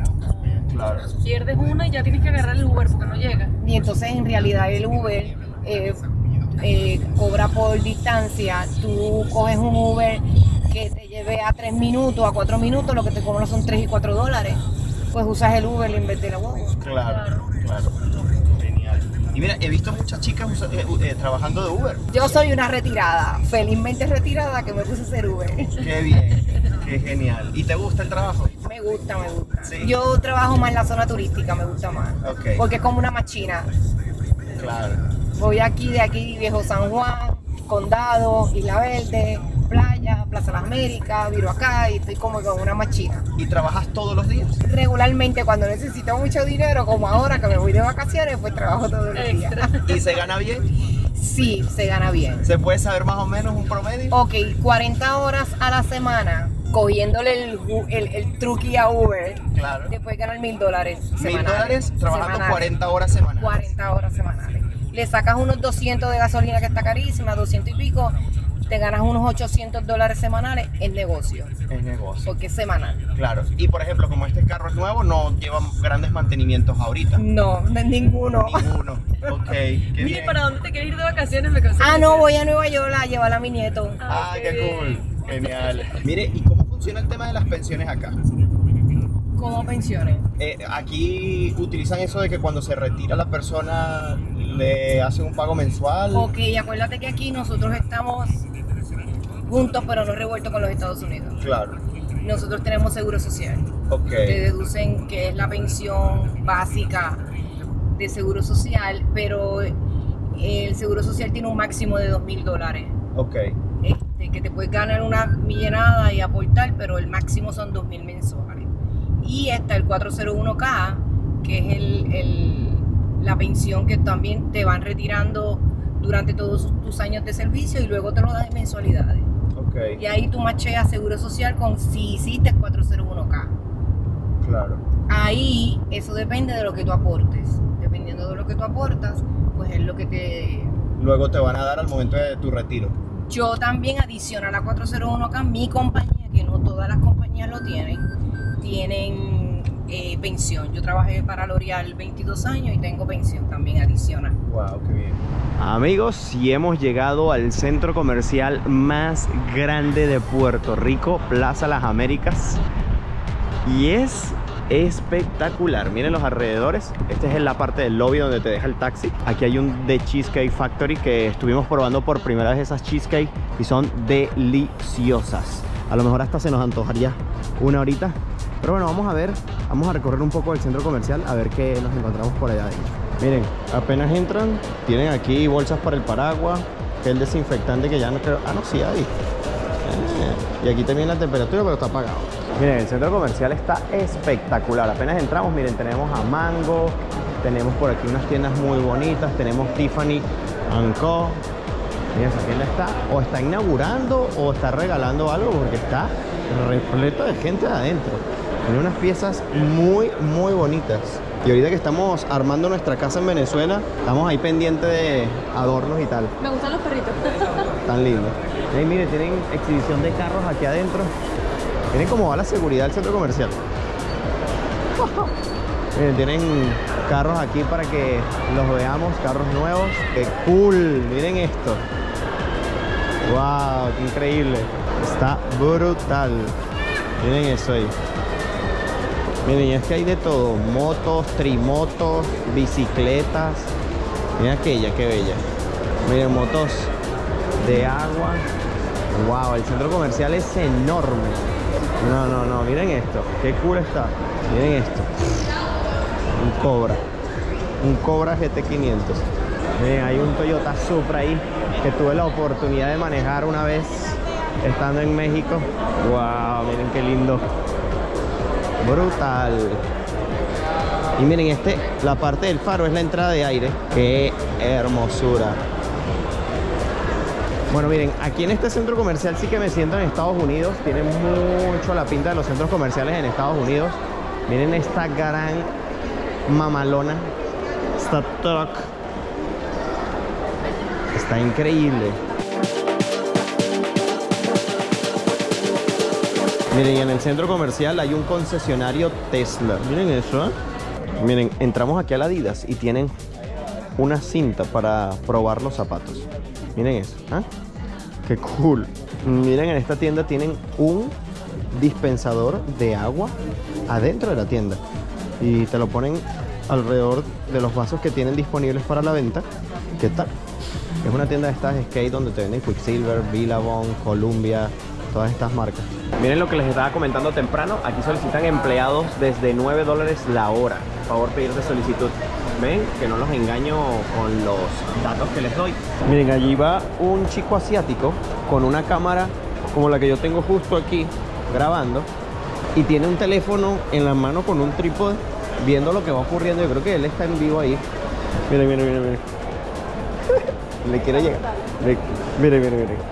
Claro. Pierdes una y ya tienes que agarrar el Uber porque no llega. Y entonces en realidad el Uber eh, eh, cobra por distancia. Tú coges un Uber que te lleve a tres minutos, a cuatro minutos, lo que te cobra son tres y cuatro dólares. Pues usas el Uber en vez de la guagua. Claro, claro. Genial. Y mira, he visto muchas chicas eh, eh, trabajando de Uber. Yo soy una retirada, felizmente retirada, que me puse a hacer Uber. Qué bien, qué genial. ¿Y te gusta el trabajo? Me gusta, me gusta. ¿Sí? Yo trabajo más en la zona turística, me gusta más. Okay. Porque es como una machina. Claro. Voy aquí, de aquí, Viejo San Juan, Condado, Isla Verde, Playa, Plaza Las Américas, viro acá y estoy como con una machina. ¿Y trabajas todos los días? Regularmente cuando necesito mucho dinero, como ahora que me voy de vacaciones, pues trabajo todos los días. ¿Y se gana bien? Sí, se gana bien. ¿Se puede saber más o menos un promedio? Ok, cuarenta horas a la semana, cogiéndole el, el, el truqui a Uber, claro. Después ganar mil dólares Mil semanales. dólares trabajando semanales. cuarenta horas semanales. cuarenta horas semanales. le sacas unos doscientos de gasolina que está carísima, doscientos y pico, te ganas unos ochocientos dólares semanales en negocio. Es negocio. Porque es semanal. Claro. Y por ejemplo, como este carro es nuevo, no lleva grandes mantenimientos ahorita. No, de ninguno. Ninguno. Ok, qué Mire, bien. ¿para dónde te quieres ir de vacaciones? Me causó Ah, no, curiosidad. voy a Nueva York a llevar a mi nieto. Ah, Ay, qué qué cool. Genial. Mire, ¿y cómo funciona el tema de las pensiones acá? ¿Cómo pensiones? Eh, aquí utilizan eso de que cuando se retira la persona le hacen un pago mensual. Ok, acuérdate que aquí nosotros estamos juntos, pero no revueltos con los Estados Unidos. Claro. Nosotros tenemos seguro social. Ok. Te deducen que es la pensión básica de seguro social, pero el seguro social tiene un máximo de dos mil dólares. Ok. Este, que te puedes ganar una millenada y aportar, pero el máximo son dos mil mensuales. Y está el cuatrocientos uno K, que es el, el, la pensión que también te van retirando durante todos tus años de servicio y luego te lo dan en mensualidades. Ok. Y ahí tú macheas seguro social con si hiciste cuatrocientos uno K. Claro. Ahí eso depende de lo que tú aportes. Dependiendo de lo que tú aportas, pues es lo que te... Luego te van a dar al momento de tu retiro. Yo también adicional a cuatrocientos uno K, mi compañía, que no todas las compañías lo tienen, tienen eh, pensión. Yo trabajé para L'Oreal veintidós años y tengo pensión también adicional. Wow, qué bien. Amigos, y hemos llegado al centro comercial más grande de Puerto Rico, Plaza Las Américas. Y es espectacular. Miren los alrededores. Esta es la parte del lobby donde te deja el taxi. Aquí hay un The Cheesecake Factory que estuvimos probando por primera vez esas cheesecake y son deliciosas. A lo mejor hasta se nos antojaría una horita. Pero bueno, vamos a ver, vamos a recorrer un poco el centro comercial a ver qué nos encontramos por allá adentro. Miren, apenas entran, tienen aquí bolsas para el paraguas, gel desinfectante que ya no creo... Ah, no, sí hay. Eh, y aquí también la temperatura, pero está apagado. Miren, el centro comercial está espectacular. Apenas entramos, miren, tenemos a Mango, tenemos por aquí unas tiendas muy bonitas, tenemos Tiffany and Co. Miren, esa tienda está, o está inaugurando o está regalando algo porque está repleto de gente adentro. Tiene unas piezas muy, muy bonitas. Y ahorita que estamos armando nuestra casa en Venezuela, estamos ahí pendientes de adornos y tal. Me gustan los perritos. Tan lindo. Hey, mire, tienen exhibición de carros aquí adentro. Miren cómo va la seguridad del centro comercial. Miren, tienen carros aquí para que los veamos, carros nuevos. ¡Qué cool! Miren esto. ¡Wow! ¡Qué increíble! Está brutal. Miren eso ahí. Miren, y es que hay de todo. Motos, trimotos, bicicletas. Miren aquella, qué bella. Miren, motos de agua. ¡Wow! El centro comercial es enorme. No, no, no. Miren esto. ¡Qué cool está! Miren esto. Un Cobra. Un Cobra G T quinientos. Miren, hay un Toyota Supra ahí que tuve la oportunidad de manejar una vez estando en México. ¡Wow! Miren qué lindo. Brutal. Y miren, este, la parte del faro es la entrada de aire. ¡Qué hermosura! Bueno, miren, aquí en este centro comercial sí que me siento en Estados Unidos. Tiene mucho la pinta de los centros comerciales en Estados Unidos. Miren esta gran mamalona. Esta truck. Está increíble. Miren, y en el centro comercial hay un concesionario Tesla. Miren eso, ¿eh? Miren, entramos aquí a la Adidas y tienen una cinta para probar los zapatos. Miren eso, ¿eh? Qué cool. Miren, en esta tienda tienen un dispensador de agua adentro de la tienda. Y te lo ponen alrededor de los vasos que tienen disponibles para la venta. ¿Qué tal? Es una tienda de estas skate donde te venden Quicksilver, Billabong, Columbia, todas estas marcas. Miren lo que les estaba comentando temprano. Aquí solicitan empleados desde nueve dólares la hora. Por favor, pedir de solicitud. Ven, que no los engaño con los datos que les doy. Miren, allí va un chico asiático con una cámara como la que yo tengo justo aquí grabando. Y tiene un teléfono en la mano con un trípode viendo lo que va ocurriendo. Yo creo que él está en vivo ahí. Miren, miren, miren, miren. Le quiere llegar. Miren, miren, miren.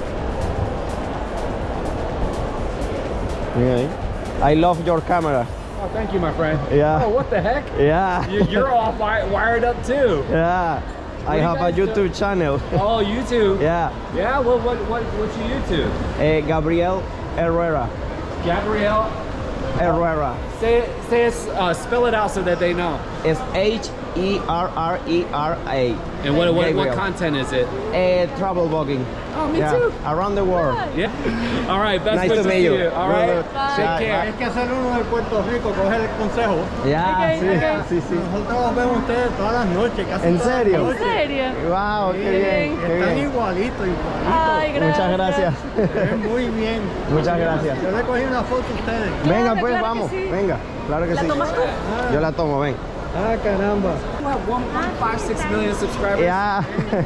Miren ahí. I love your camera. Oh, thank you, my friend. Yeah. Oh, what the heck? Yeah. You, you're all wi wired up too. Yeah. I do you have a guys do? YouTube channel. Oh, YouTube. Yeah. Yeah. Well, what what what's your YouTube? Eh, Gabriel Herrera. Gabriel. Herrera. Say it. Say it. Uh, spell it out so that they know. It's H E R R E R A. And what what, what Gabriel. content is it? Eh, travel blogging. Oh, me Yeah. too. Around the world. Yeah. All right. Best Nice to wishes meet you. you. All right. Bye. Take Bye. care. Es que hacer uno de Puerto Rico, coger el consejo. Ya, Ok, sí, ok. sí, sí. Nosotros los vemos ustedes todas las noches, casi ¿En todas las serio? ¿En noches. serio? Wow, qué bien, qué Están bien. igualitos, igualitos. Ay, gracias. Muchas gracias. Se ven muy bien. Muchas gracias. Yo le cogí una foto a ustedes. Venga, Claro, pues claro que vamos. sí. Venga, claro que ¿La sí. tomas tú? Yo la tomo, ven. Ah, caramba. You have one point five six million subscribers. Ya.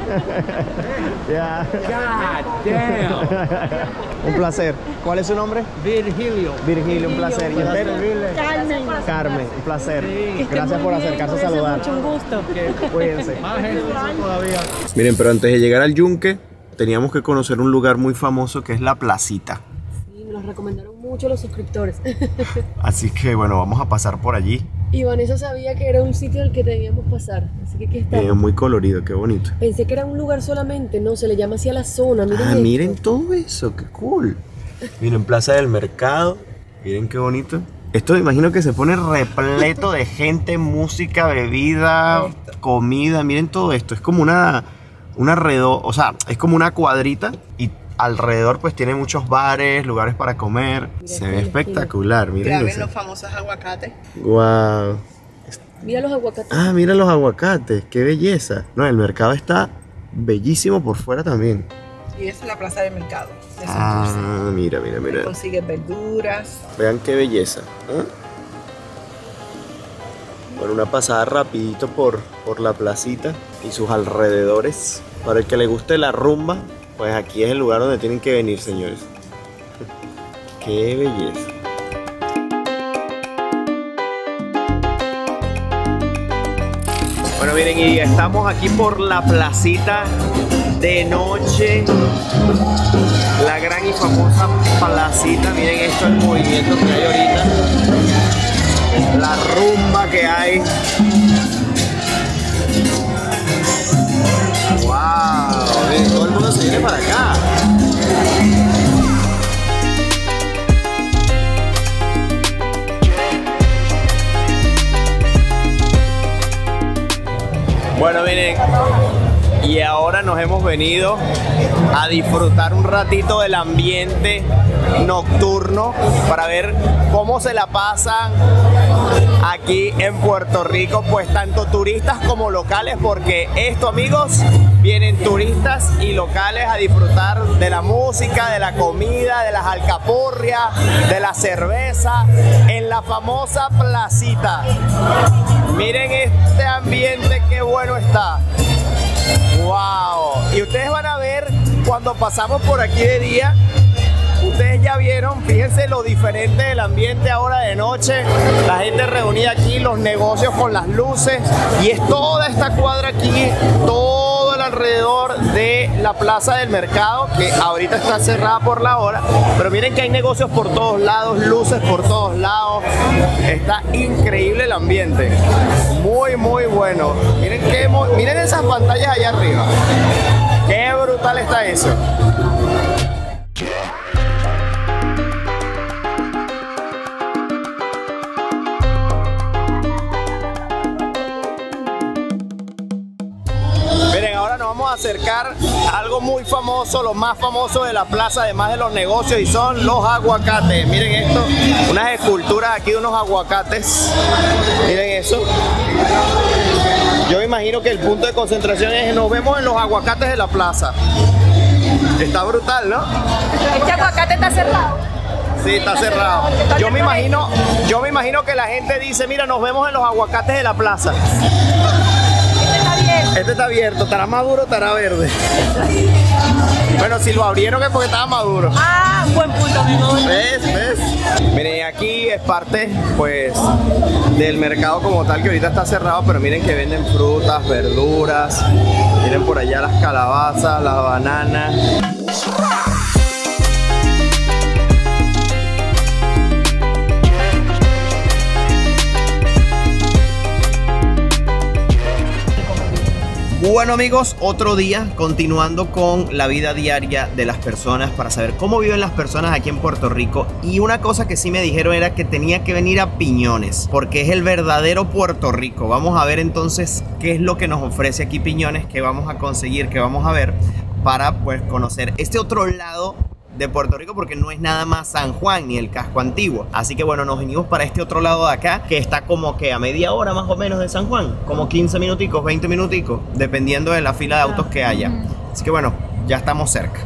Ya. God damn. Un placer. ¿Cuál es su nombre? Virgilio. Virgilio, un placer. ¿Y usted? Carmen. Carmen, un placer. Que esté Gracias muy por bien, acercarse a cuídense saludar. mucho, un gusto. Cuídense. Más gente todavía. Miren, pero antes de llegar al Yunque, teníamos que conocer un lugar muy famoso que es la Placita. Sí, me los recomendaron mucho los suscriptores. Así que bueno, vamos a pasar por allí. Y Vanessa sabía que era un sitio al que debíamos pasar, así que aquí está. Eh, muy colorido, qué bonito. Pensé que era un lugar solamente, no, se le llama así a la zona. Miren Ah, esto. miren todo eso, qué cool. Miren, Plaza del Mercado, miren qué bonito. Esto me imagino que se pone repleto de gente, música, bebida, comida. Miren todo esto, es como una, una redo, o sea, es como una cuadrita y alrededor pues tiene muchos bares, lugares para comer. Se ve espectacular, miren Graben eso. los famosos aguacates. Wow. Mira los aguacates. Ah, mira los aguacates, qué belleza. No, el mercado está bellísimo por fuera también. Y esa es la plaza del mercado. De Ah, Santurce. mira, mira, Ahí mira. consigues verduras. Vean qué belleza. ¿Eh? Bueno, una pasada rapidito por, por la placita y sus alrededores. Para el que le guste la rumba, pues aquí es el lugar donde tienen que venir, señores. Qué belleza. Bueno, miren, y estamos aquí por la placita de noche. La gran y famosa placita. Miren esto, el movimiento que hay ahorita. La rumba que hay. Wow, miren, todo el mundo se viene para acá. Bueno, miren, y ahora nos hemos venido a disfrutar un ratito del ambiente nocturno para ver cómo se la pasan aquí en Puerto Rico, pues tanto turistas como locales, porque esto, amigos, vienen turistas y locales a disfrutar de la música, de la comida, de las alcapurrias, de la cerveza en la famosa placita. Miren este ambiente, qué bueno está. Wow. Y ustedes van a ver cuando pasamos por aquí de día. Ustedes ya vieron, fíjense lo diferente del ambiente ahora de noche. La gente reunida aquí, los negocios con las luces. Y es toda esta cuadra aquí, todo el alrededor de la plaza del mercado, que ahorita está cerrada por la hora. Pero miren que hay negocios por todos lados, luces por todos lados. Está increíble el ambiente. Muy, muy bueno. Miren, qué, miren esas pantallas allá arriba. Qué brutal está eso. Vamos a acercar a algo muy famoso, lo más famoso de la plaza, además de los negocios, y son los aguacates. Miren esto, unas esculturas aquí de unos aguacates. Miren eso. Yo me imagino que el punto de concentración es, nos vemos en los aguacates de la plaza. Está brutal, ¿no? Este aguacate está cerrado. Sí, está cerrado. Yo me imagino, yo me imagino que la gente dice, mira, nos vemos en los aguacates de la plaza. Este está abierto, estará maduro, estará verde. Bueno, si lo abrieron es porque estaba maduro. Ah, buen punto, mi amor. ¿Ves? ¿Ves? Miren, aquí es parte, pues, del mercado como tal, que ahorita está cerrado, pero miren que venden frutas, verduras. Miren por allá las calabazas, las bananas. Bueno amigos, otro día continuando con la vida diaria de las personas para saber cómo viven las personas aquí en Puerto Rico. Y una cosa que sí me dijeron era que tenía que venir a Piñones porque es el verdadero Puerto Rico. Vamos a ver entonces qué es lo que nos ofrece aquí Piñones, qué vamos a conseguir, qué vamos a ver para pues conocer este otro lado de Puerto Rico, porque no es nada más San Juan ni el casco antiguo. Así que bueno, nos venimos para este otro lado de acá, que está como que a media hora más o menos de San Juan, como quince minuticos, veinte minuticos, dependiendo de la fila de autos que haya. Así que bueno, ya estamos cerca.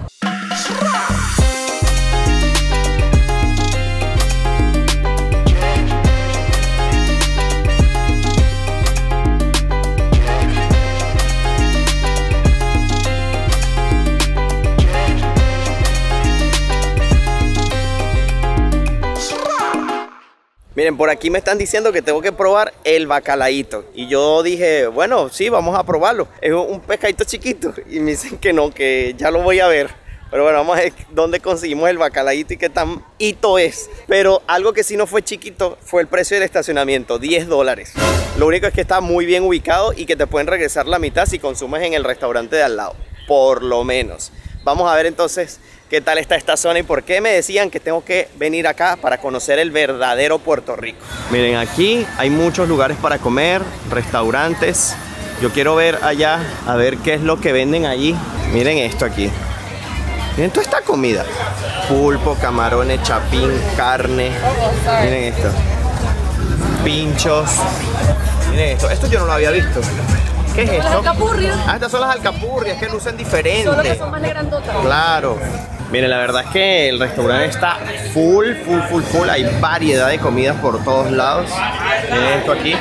Miren, por aquí me están diciendo que tengo que probar el bacalaíto. Y yo dije, bueno, sí, vamos a probarlo. Es un pescadito chiquito. Y me dicen que no, que ya lo voy a ver. Pero bueno, vamos a ver dónde conseguimos el bacalaíto y qué tan hito es. Pero algo que sí no fue chiquito fue el precio del estacionamiento, diez dólares. Lo único es que está muy bien ubicado y que te pueden regresar la mitad si consumes en el restaurante de al lado. Por lo menos. Vamos a ver entonces qué tal está esta zona y por qué me decían que tengo que venir acá para conocer el verdadero Puerto Rico. Miren, aquí hay muchos lugares para comer, restaurantes. Yo quiero ver allá, a ver qué es lo que venden allí. Miren esto aquí. Miren toda esta comida. Pulpo, camarones, chapín, carne. Miren esto. Pinchos. Miren esto. Esto yo no lo había visto. ¿Qué es esto? Las alcapurrias. Ah, estas son las alcapurrias, que lucen diferentes. Solo que son más grandotas. Claro. Miren, la verdad es que el restaurante está full, full, full, full. Hay variedad de comidas por todos lados. Miren esto aquí.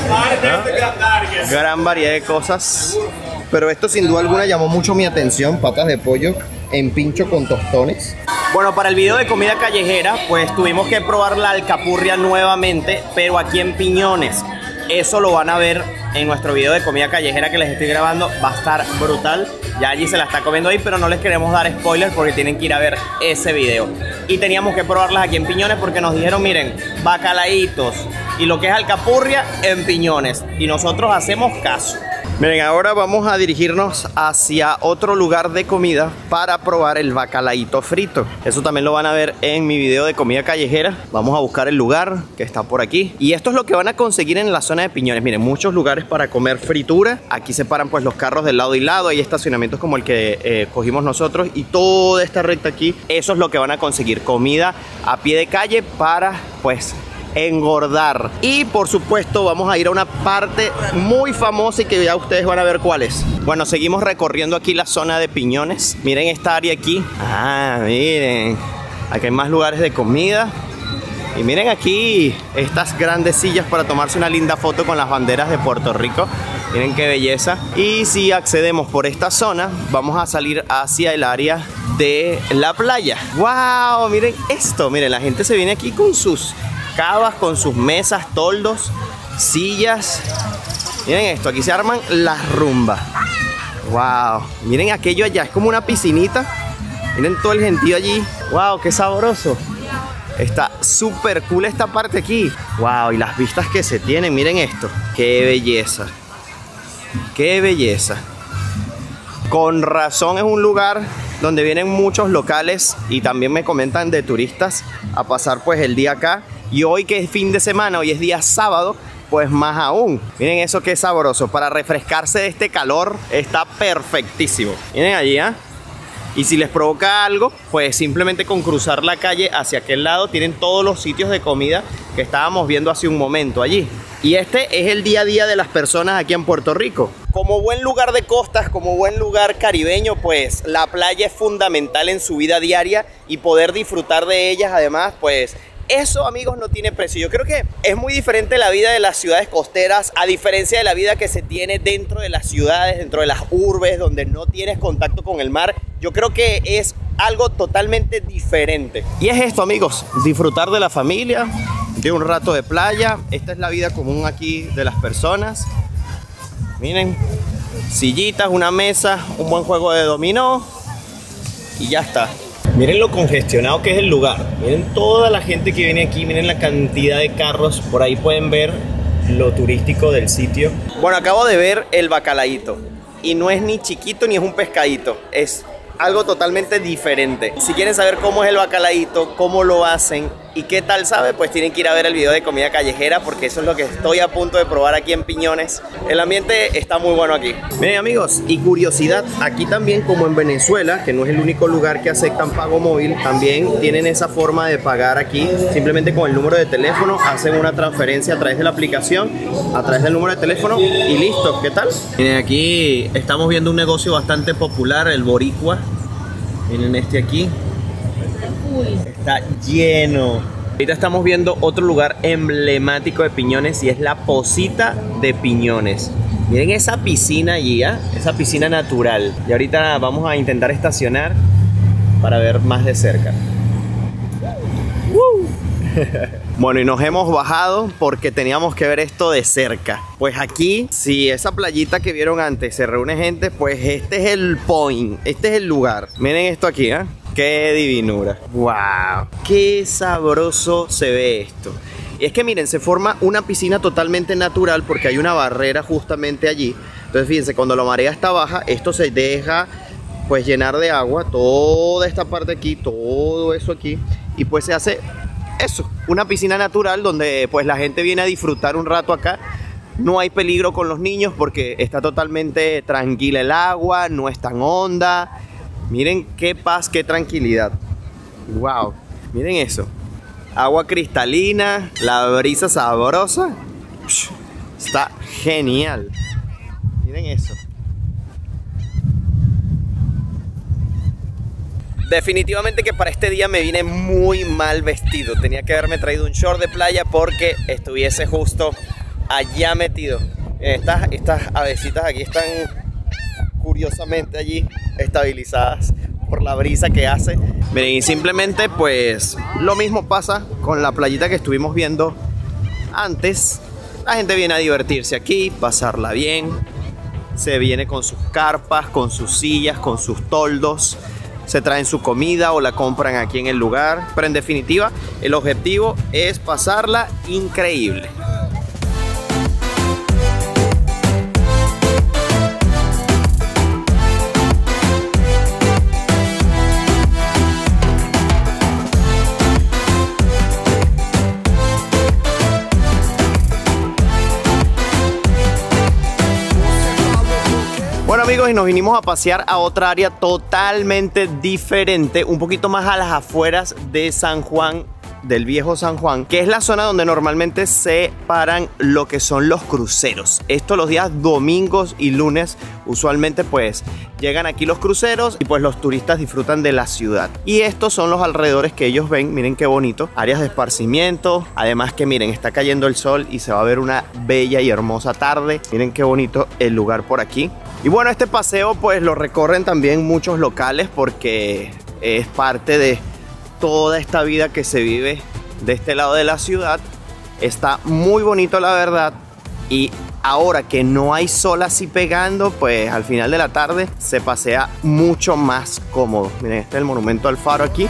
¿Ah? Gran variedad de cosas. Pero esto sin duda alguna llamó mucho mi atención. Patas de pollo en pincho con tostones. Bueno, para el video de comida callejera, pues tuvimos que probar la alcapurria nuevamente, pero aquí en Piñones. Eso lo van a ver en nuestro video de comida callejera que les estoy grabando. Va a estar brutal. Ya allí se la está comiendo ahí, pero no les queremos dar spoilers porque tienen que ir a ver ese video. Y teníamos que probarlas aquí en Piñones porque nos dijeron, miren, bacalaitos y lo que es alcapurria en Piñones. Y nosotros hacemos caso. Miren, ahora vamos a dirigirnos hacia otro lugar de comida para probar el bacalaíto frito. Eso también lo van a ver en mi video de comida callejera. Vamos a buscar el lugar que está por aquí. Y esto es lo que van a conseguir en la zona de Piñones. Miren, muchos lugares para comer fritura. Aquí se paran pues los carros de lado y lado. Hay estacionamientos como el que eh, cogimos nosotros. Y toda esta recta aquí, eso es lo que van a conseguir. Comida a pie de calle para pues engordar. Y por supuesto vamos a ir a una parte muy famosa y que ya ustedes van a ver cuál es. Bueno, seguimos recorriendo aquí la zona de Piñones. Miren esta área aquí. Ah, miren, aquí hay más lugares de comida. Y miren aquí estas grandes sillas para tomarse una linda foto con las banderas de Puerto Rico. Miren qué belleza. Y si accedemos por esta zona, vamos a salir hacia el área de la playa. ¡Wow! Miren esto. Miren, la gente se viene aquí con sus cavas, con sus mesas, toldos, sillas. Miren esto, aquí se arman las rumbas. Wow, miren aquello allá, es como una piscinita. Miren todo el gentío allí. Wow, qué sabroso. Está súper cool esta parte aquí. Wow, y las vistas que se tienen, miren esto. Qué belleza. Qué belleza. Con razón es un lugar donde vienen muchos locales y también me comentan de turistas a pasar pues el día acá. Y hoy que es fin de semana, hoy es día sábado, pues más aún. Miren eso qué sabroso. Para refrescarse de este calor está perfectísimo. Miren allí, ¿eh? Y si les provoca algo, pues simplemente con cruzar la calle hacia aquel lado tienen todos los sitios de comida que estábamos viendo hace un momento allí. Y este es el día a día de las personas aquí en Puerto Rico. Como buen lugar de costas, como buen lugar caribeño, pues la playa es fundamental en su vida diaria y poder disfrutar de ellas además, pues eso, amigos, no tiene precio. Yo creo que es muy diferente la vida de las ciudades costeras a diferencia de la vida que se tiene dentro de las ciudades, dentro de las urbes, donde no tienes contacto con el mar. Yo creo que es algo totalmente diferente. Y es esto, amigos, disfrutar de la familia, de un rato de playa. Esta es la vida común aquí de las personas. Miren, sillitas, una mesa, un buen juego de dominó y ya está. Miren lo congestionado que es el lugar. Miren toda la gente que viene aquí. Miren la cantidad de carros. Por ahí pueden ver lo turístico del sitio. Bueno, acabo de ver el bacalaíto. y no es ni chiquito ni es un pescadito, es algo totalmente diferente. Si quieren saber cómo es el bacalaíto, cómo lo hacen y qué tal sabe, pues tienen que ir a ver el video de comida callejera, porque eso es lo que estoy a punto de probar aquí en Piñones. El ambiente está muy bueno aquí. Miren amigos, y curiosidad, aquí también como en Venezuela, que no es el único lugar que aceptan pago móvil, también tienen esa forma de pagar aquí, simplemente con el número de teléfono, hacen una transferencia a través de la aplicación, a través del número de teléfono y listo. ¿Qué tal? Miren, aquí estamos viendo un negocio bastante popular, el boricua. Miren este aquí. Está lleno. Ahorita estamos viendo otro lugar emblemático de Piñones y es la Posita de Piñones. Miren esa piscina allí, ¿eh? Esa piscina natural. Y ahorita vamos a intentar estacionar para ver más de cerca. ¡Woo! Bueno, y nos hemos bajado porque teníamos que ver esto de cerca. Pues aquí, si esa playita que vieron antes se reúne gente, pues este es el point, este es el lugar. Miren esto aquí, ¿eh? ¡Qué divinura! ¡Wow! ¡Qué sabroso se ve esto! Y es que miren, se forma una piscina totalmente natural porque hay una barrera justamente allí. Entonces fíjense, cuando la marea está baja, esto se deja pues llenar de agua, toda esta parte aquí, todo eso aquí, y pues se hace eso, una piscina natural donde pues la gente viene a disfrutar un rato acá. No hay peligro con los niños porque está totalmente tranquila el agua, no es tan honda. Miren qué paz, qué tranquilidad. Wow, miren eso. Agua cristalina, la brisa sabrosa. Está genial. Miren eso. Definitivamente que para este día me vine muy mal vestido. Tenía que haberme traído un short de playa porque estuviese justo allá metido. Estas, estas avecitas aquí están curiosamente allí estabilizadas por la brisa que hace. Miren, y simplemente pues lo mismo pasa con la playita que estuvimos viendo antes. La gente viene a divertirse aquí, pasarla bien. Se viene con sus carpas, con sus sillas, con sus toldos. Se traen su comida o la compran aquí en el lugar. Pero en definitiva, el objetivo es pasarla increíble. Bueno amigos, y nos vinimos a pasear a otra área totalmente diferente, un poquito más a las afueras de San Juan, del viejo San Juan, que es la zona donde normalmente se paran lo que son los cruceros. Esto los días domingos y lunes, usualmente pues llegan aquí los cruceros y pues los turistas disfrutan de la ciudad. Y estos son los alrededores que ellos ven, miren qué bonito, áreas de esparcimiento, además que miren, está cayendo el sol y se va a ver una bella y hermosa tarde. Miren qué bonito el lugar por aquí. Y bueno, este paseo pues lo recorren también muchos locales porque es parte de toda esta vida que se vive de este lado de la ciudad. Está muy bonito la verdad, y ahora que no hay sol así pegando, pues al final de la tarde se pasea mucho más cómodo. Miren, este es el monumento al faro aquí.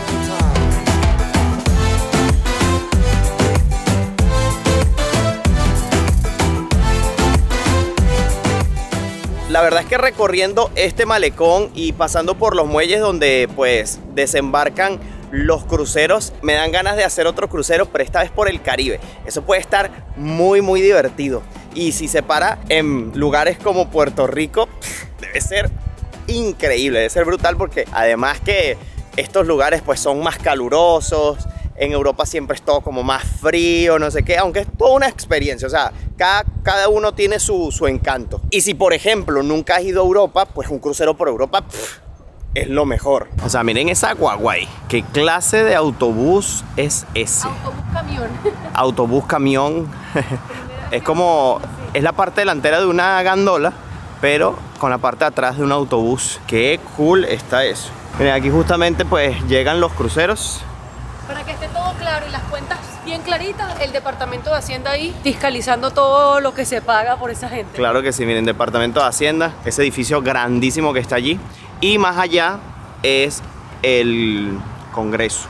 La verdad es que recorriendo este malecón y pasando por los muelles donde pues desembarcan los cruceros, me dan ganas de hacer otro crucero, pero esta vez por el Caribe. Eso puede estar muy muy divertido. Y si se para en lugares como Puerto Rico, debe ser increíble, debe ser brutal, porque además que estos lugares pues son más calurosos. En Europa siempre es todo como más frío, no sé qué, aunque es toda una experiencia, o sea, cada, cada uno tiene su, su encanto. Y si por ejemplo nunca has ido a Europa, pues un crucero por Europa pff, es lo mejor. O sea, miren esa guagua ahí. ¿Qué clase de autobús es ese? Autobús camión. Autobús camión. Es como, es la parte delantera de una gandola, pero con la parte de atrás de un autobús. Qué cool está eso. Miren, aquí justamente pues llegan los cruceros. Para que esté todo claro y las cuentas bien claritas, el Departamento de Hacienda ahí fiscalizando todo lo que se paga por esa gente. Claro que sí, miren, Departamento de Hacienda, ese edificio grandísimo que está allí. Y más allá es el Congreso.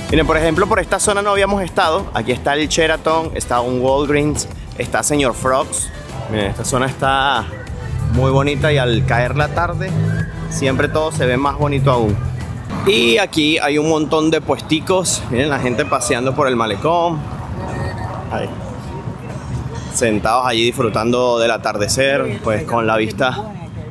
Miren, por ejemplo, por esta zona no habíamos estado. Aquí está el Sheraton, está un Walgreens, está Señor Frogs. Miren, esta zona está muy bonita y al caer la tarde siempre todo se ve más bonito aún. Y aquí hay un montón de puesticos. Miren la gente paseando por el malecón. Ahí. Sentados allí disfrutando del atardecer, pues con la vista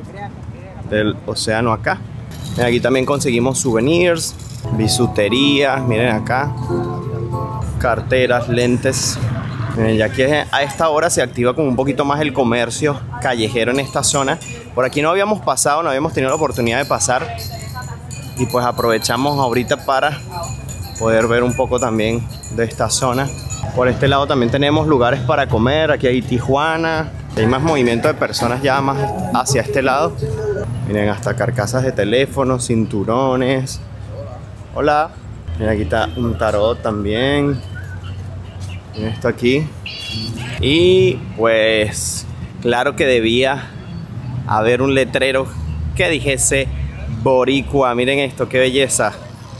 del océano acá. Miren, aquí también conseguimos souvenirs, bisuterías, miren acá, carteras, lentes. Miren, ya que a esta hora se activa como un poquito más el comercio callejero en esta zona. Por aquí no habíamos pasado, no habíamos tenido la oportunidad de pasar. Y pues aprovechamos ahorita para poder ver un poco también de esta zona. Por este lado también tenemos lugares para comer. Aquí hay Tijuana. Hay más movimiento de personas ya más hacia este lado. Miren, hasta carcasas de teléfonos, cinturones. Hola. Miren, aquí está un tarot también. Miren esto aquí. Y pues claro que debía haber un letrero que dijese Boricua. Miren esto, qué belleza.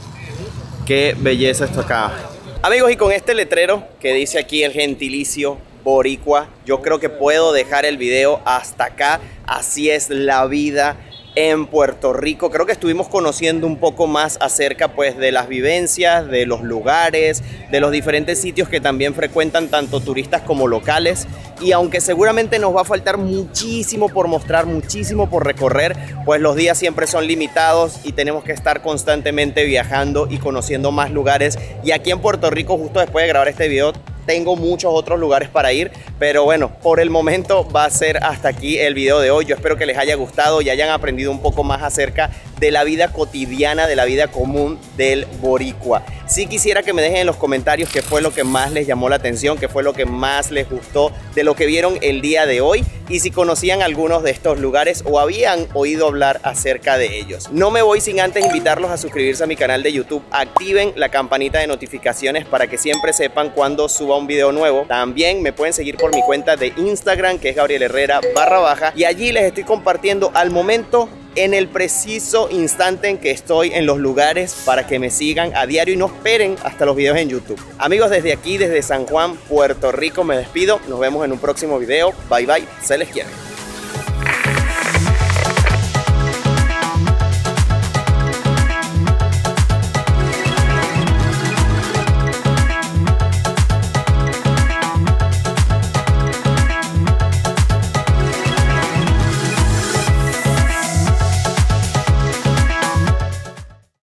Qué belleza esto acá. Amigos, y con este letrero que dice aquí el gentilicio Boricua, yo creo que puedo dejar el video hasta acá. Así es la vida en Puerto Rico. Creo que estuvimos conociendo un poco más acerca pues de las vivencias, de los lugares, de los diferentes sitios que también frecuentan tanto turistas como locales. Y aunque seguramente nos va a faltar muchísimo por mostrar, muchísimo por recorrer, pues los días siempre son limitados y tenemos que estar constantemente viajando y conociendo más lugares. Y aquí en Puerto Rico, justo después de grabar este video, tengo muchos otros lugares para ir, pero bueno, por el momento va a ser hasta aquí el video de hoy. Yo espero que les haya gustado y hayan aprendido un poco más acerca de la vida cotidiana, de la vida común del boricua. Sí quisiera que me dejen en los comentarios qué fue lo que más les llamó la atención, qué fue lo que más les gustó de lo que vieron el día de hoy y si conocían algunos de estos lugares o habían oído hablar acerca de ellos. No me voy sin antes invitarlos a suscribirse a mi canal de YouTube. Activen la campanita de notificaciones para que siempre sepan cuando suba un video nuevo. También me pueden seguir por mi cuenta de Instagram, que es Gabriel Herrera barra baja, y allí les estoy compartiendo al momento, en el preciso instante en que estoy en los lugares, para que me sigan a diario y no esperen hasta los videos en YouTube. Amigos, desde aquí, desde San Juan, Puerto Rico, me despido. Nos vemos en un próximo video. Bye bye, se les quiere.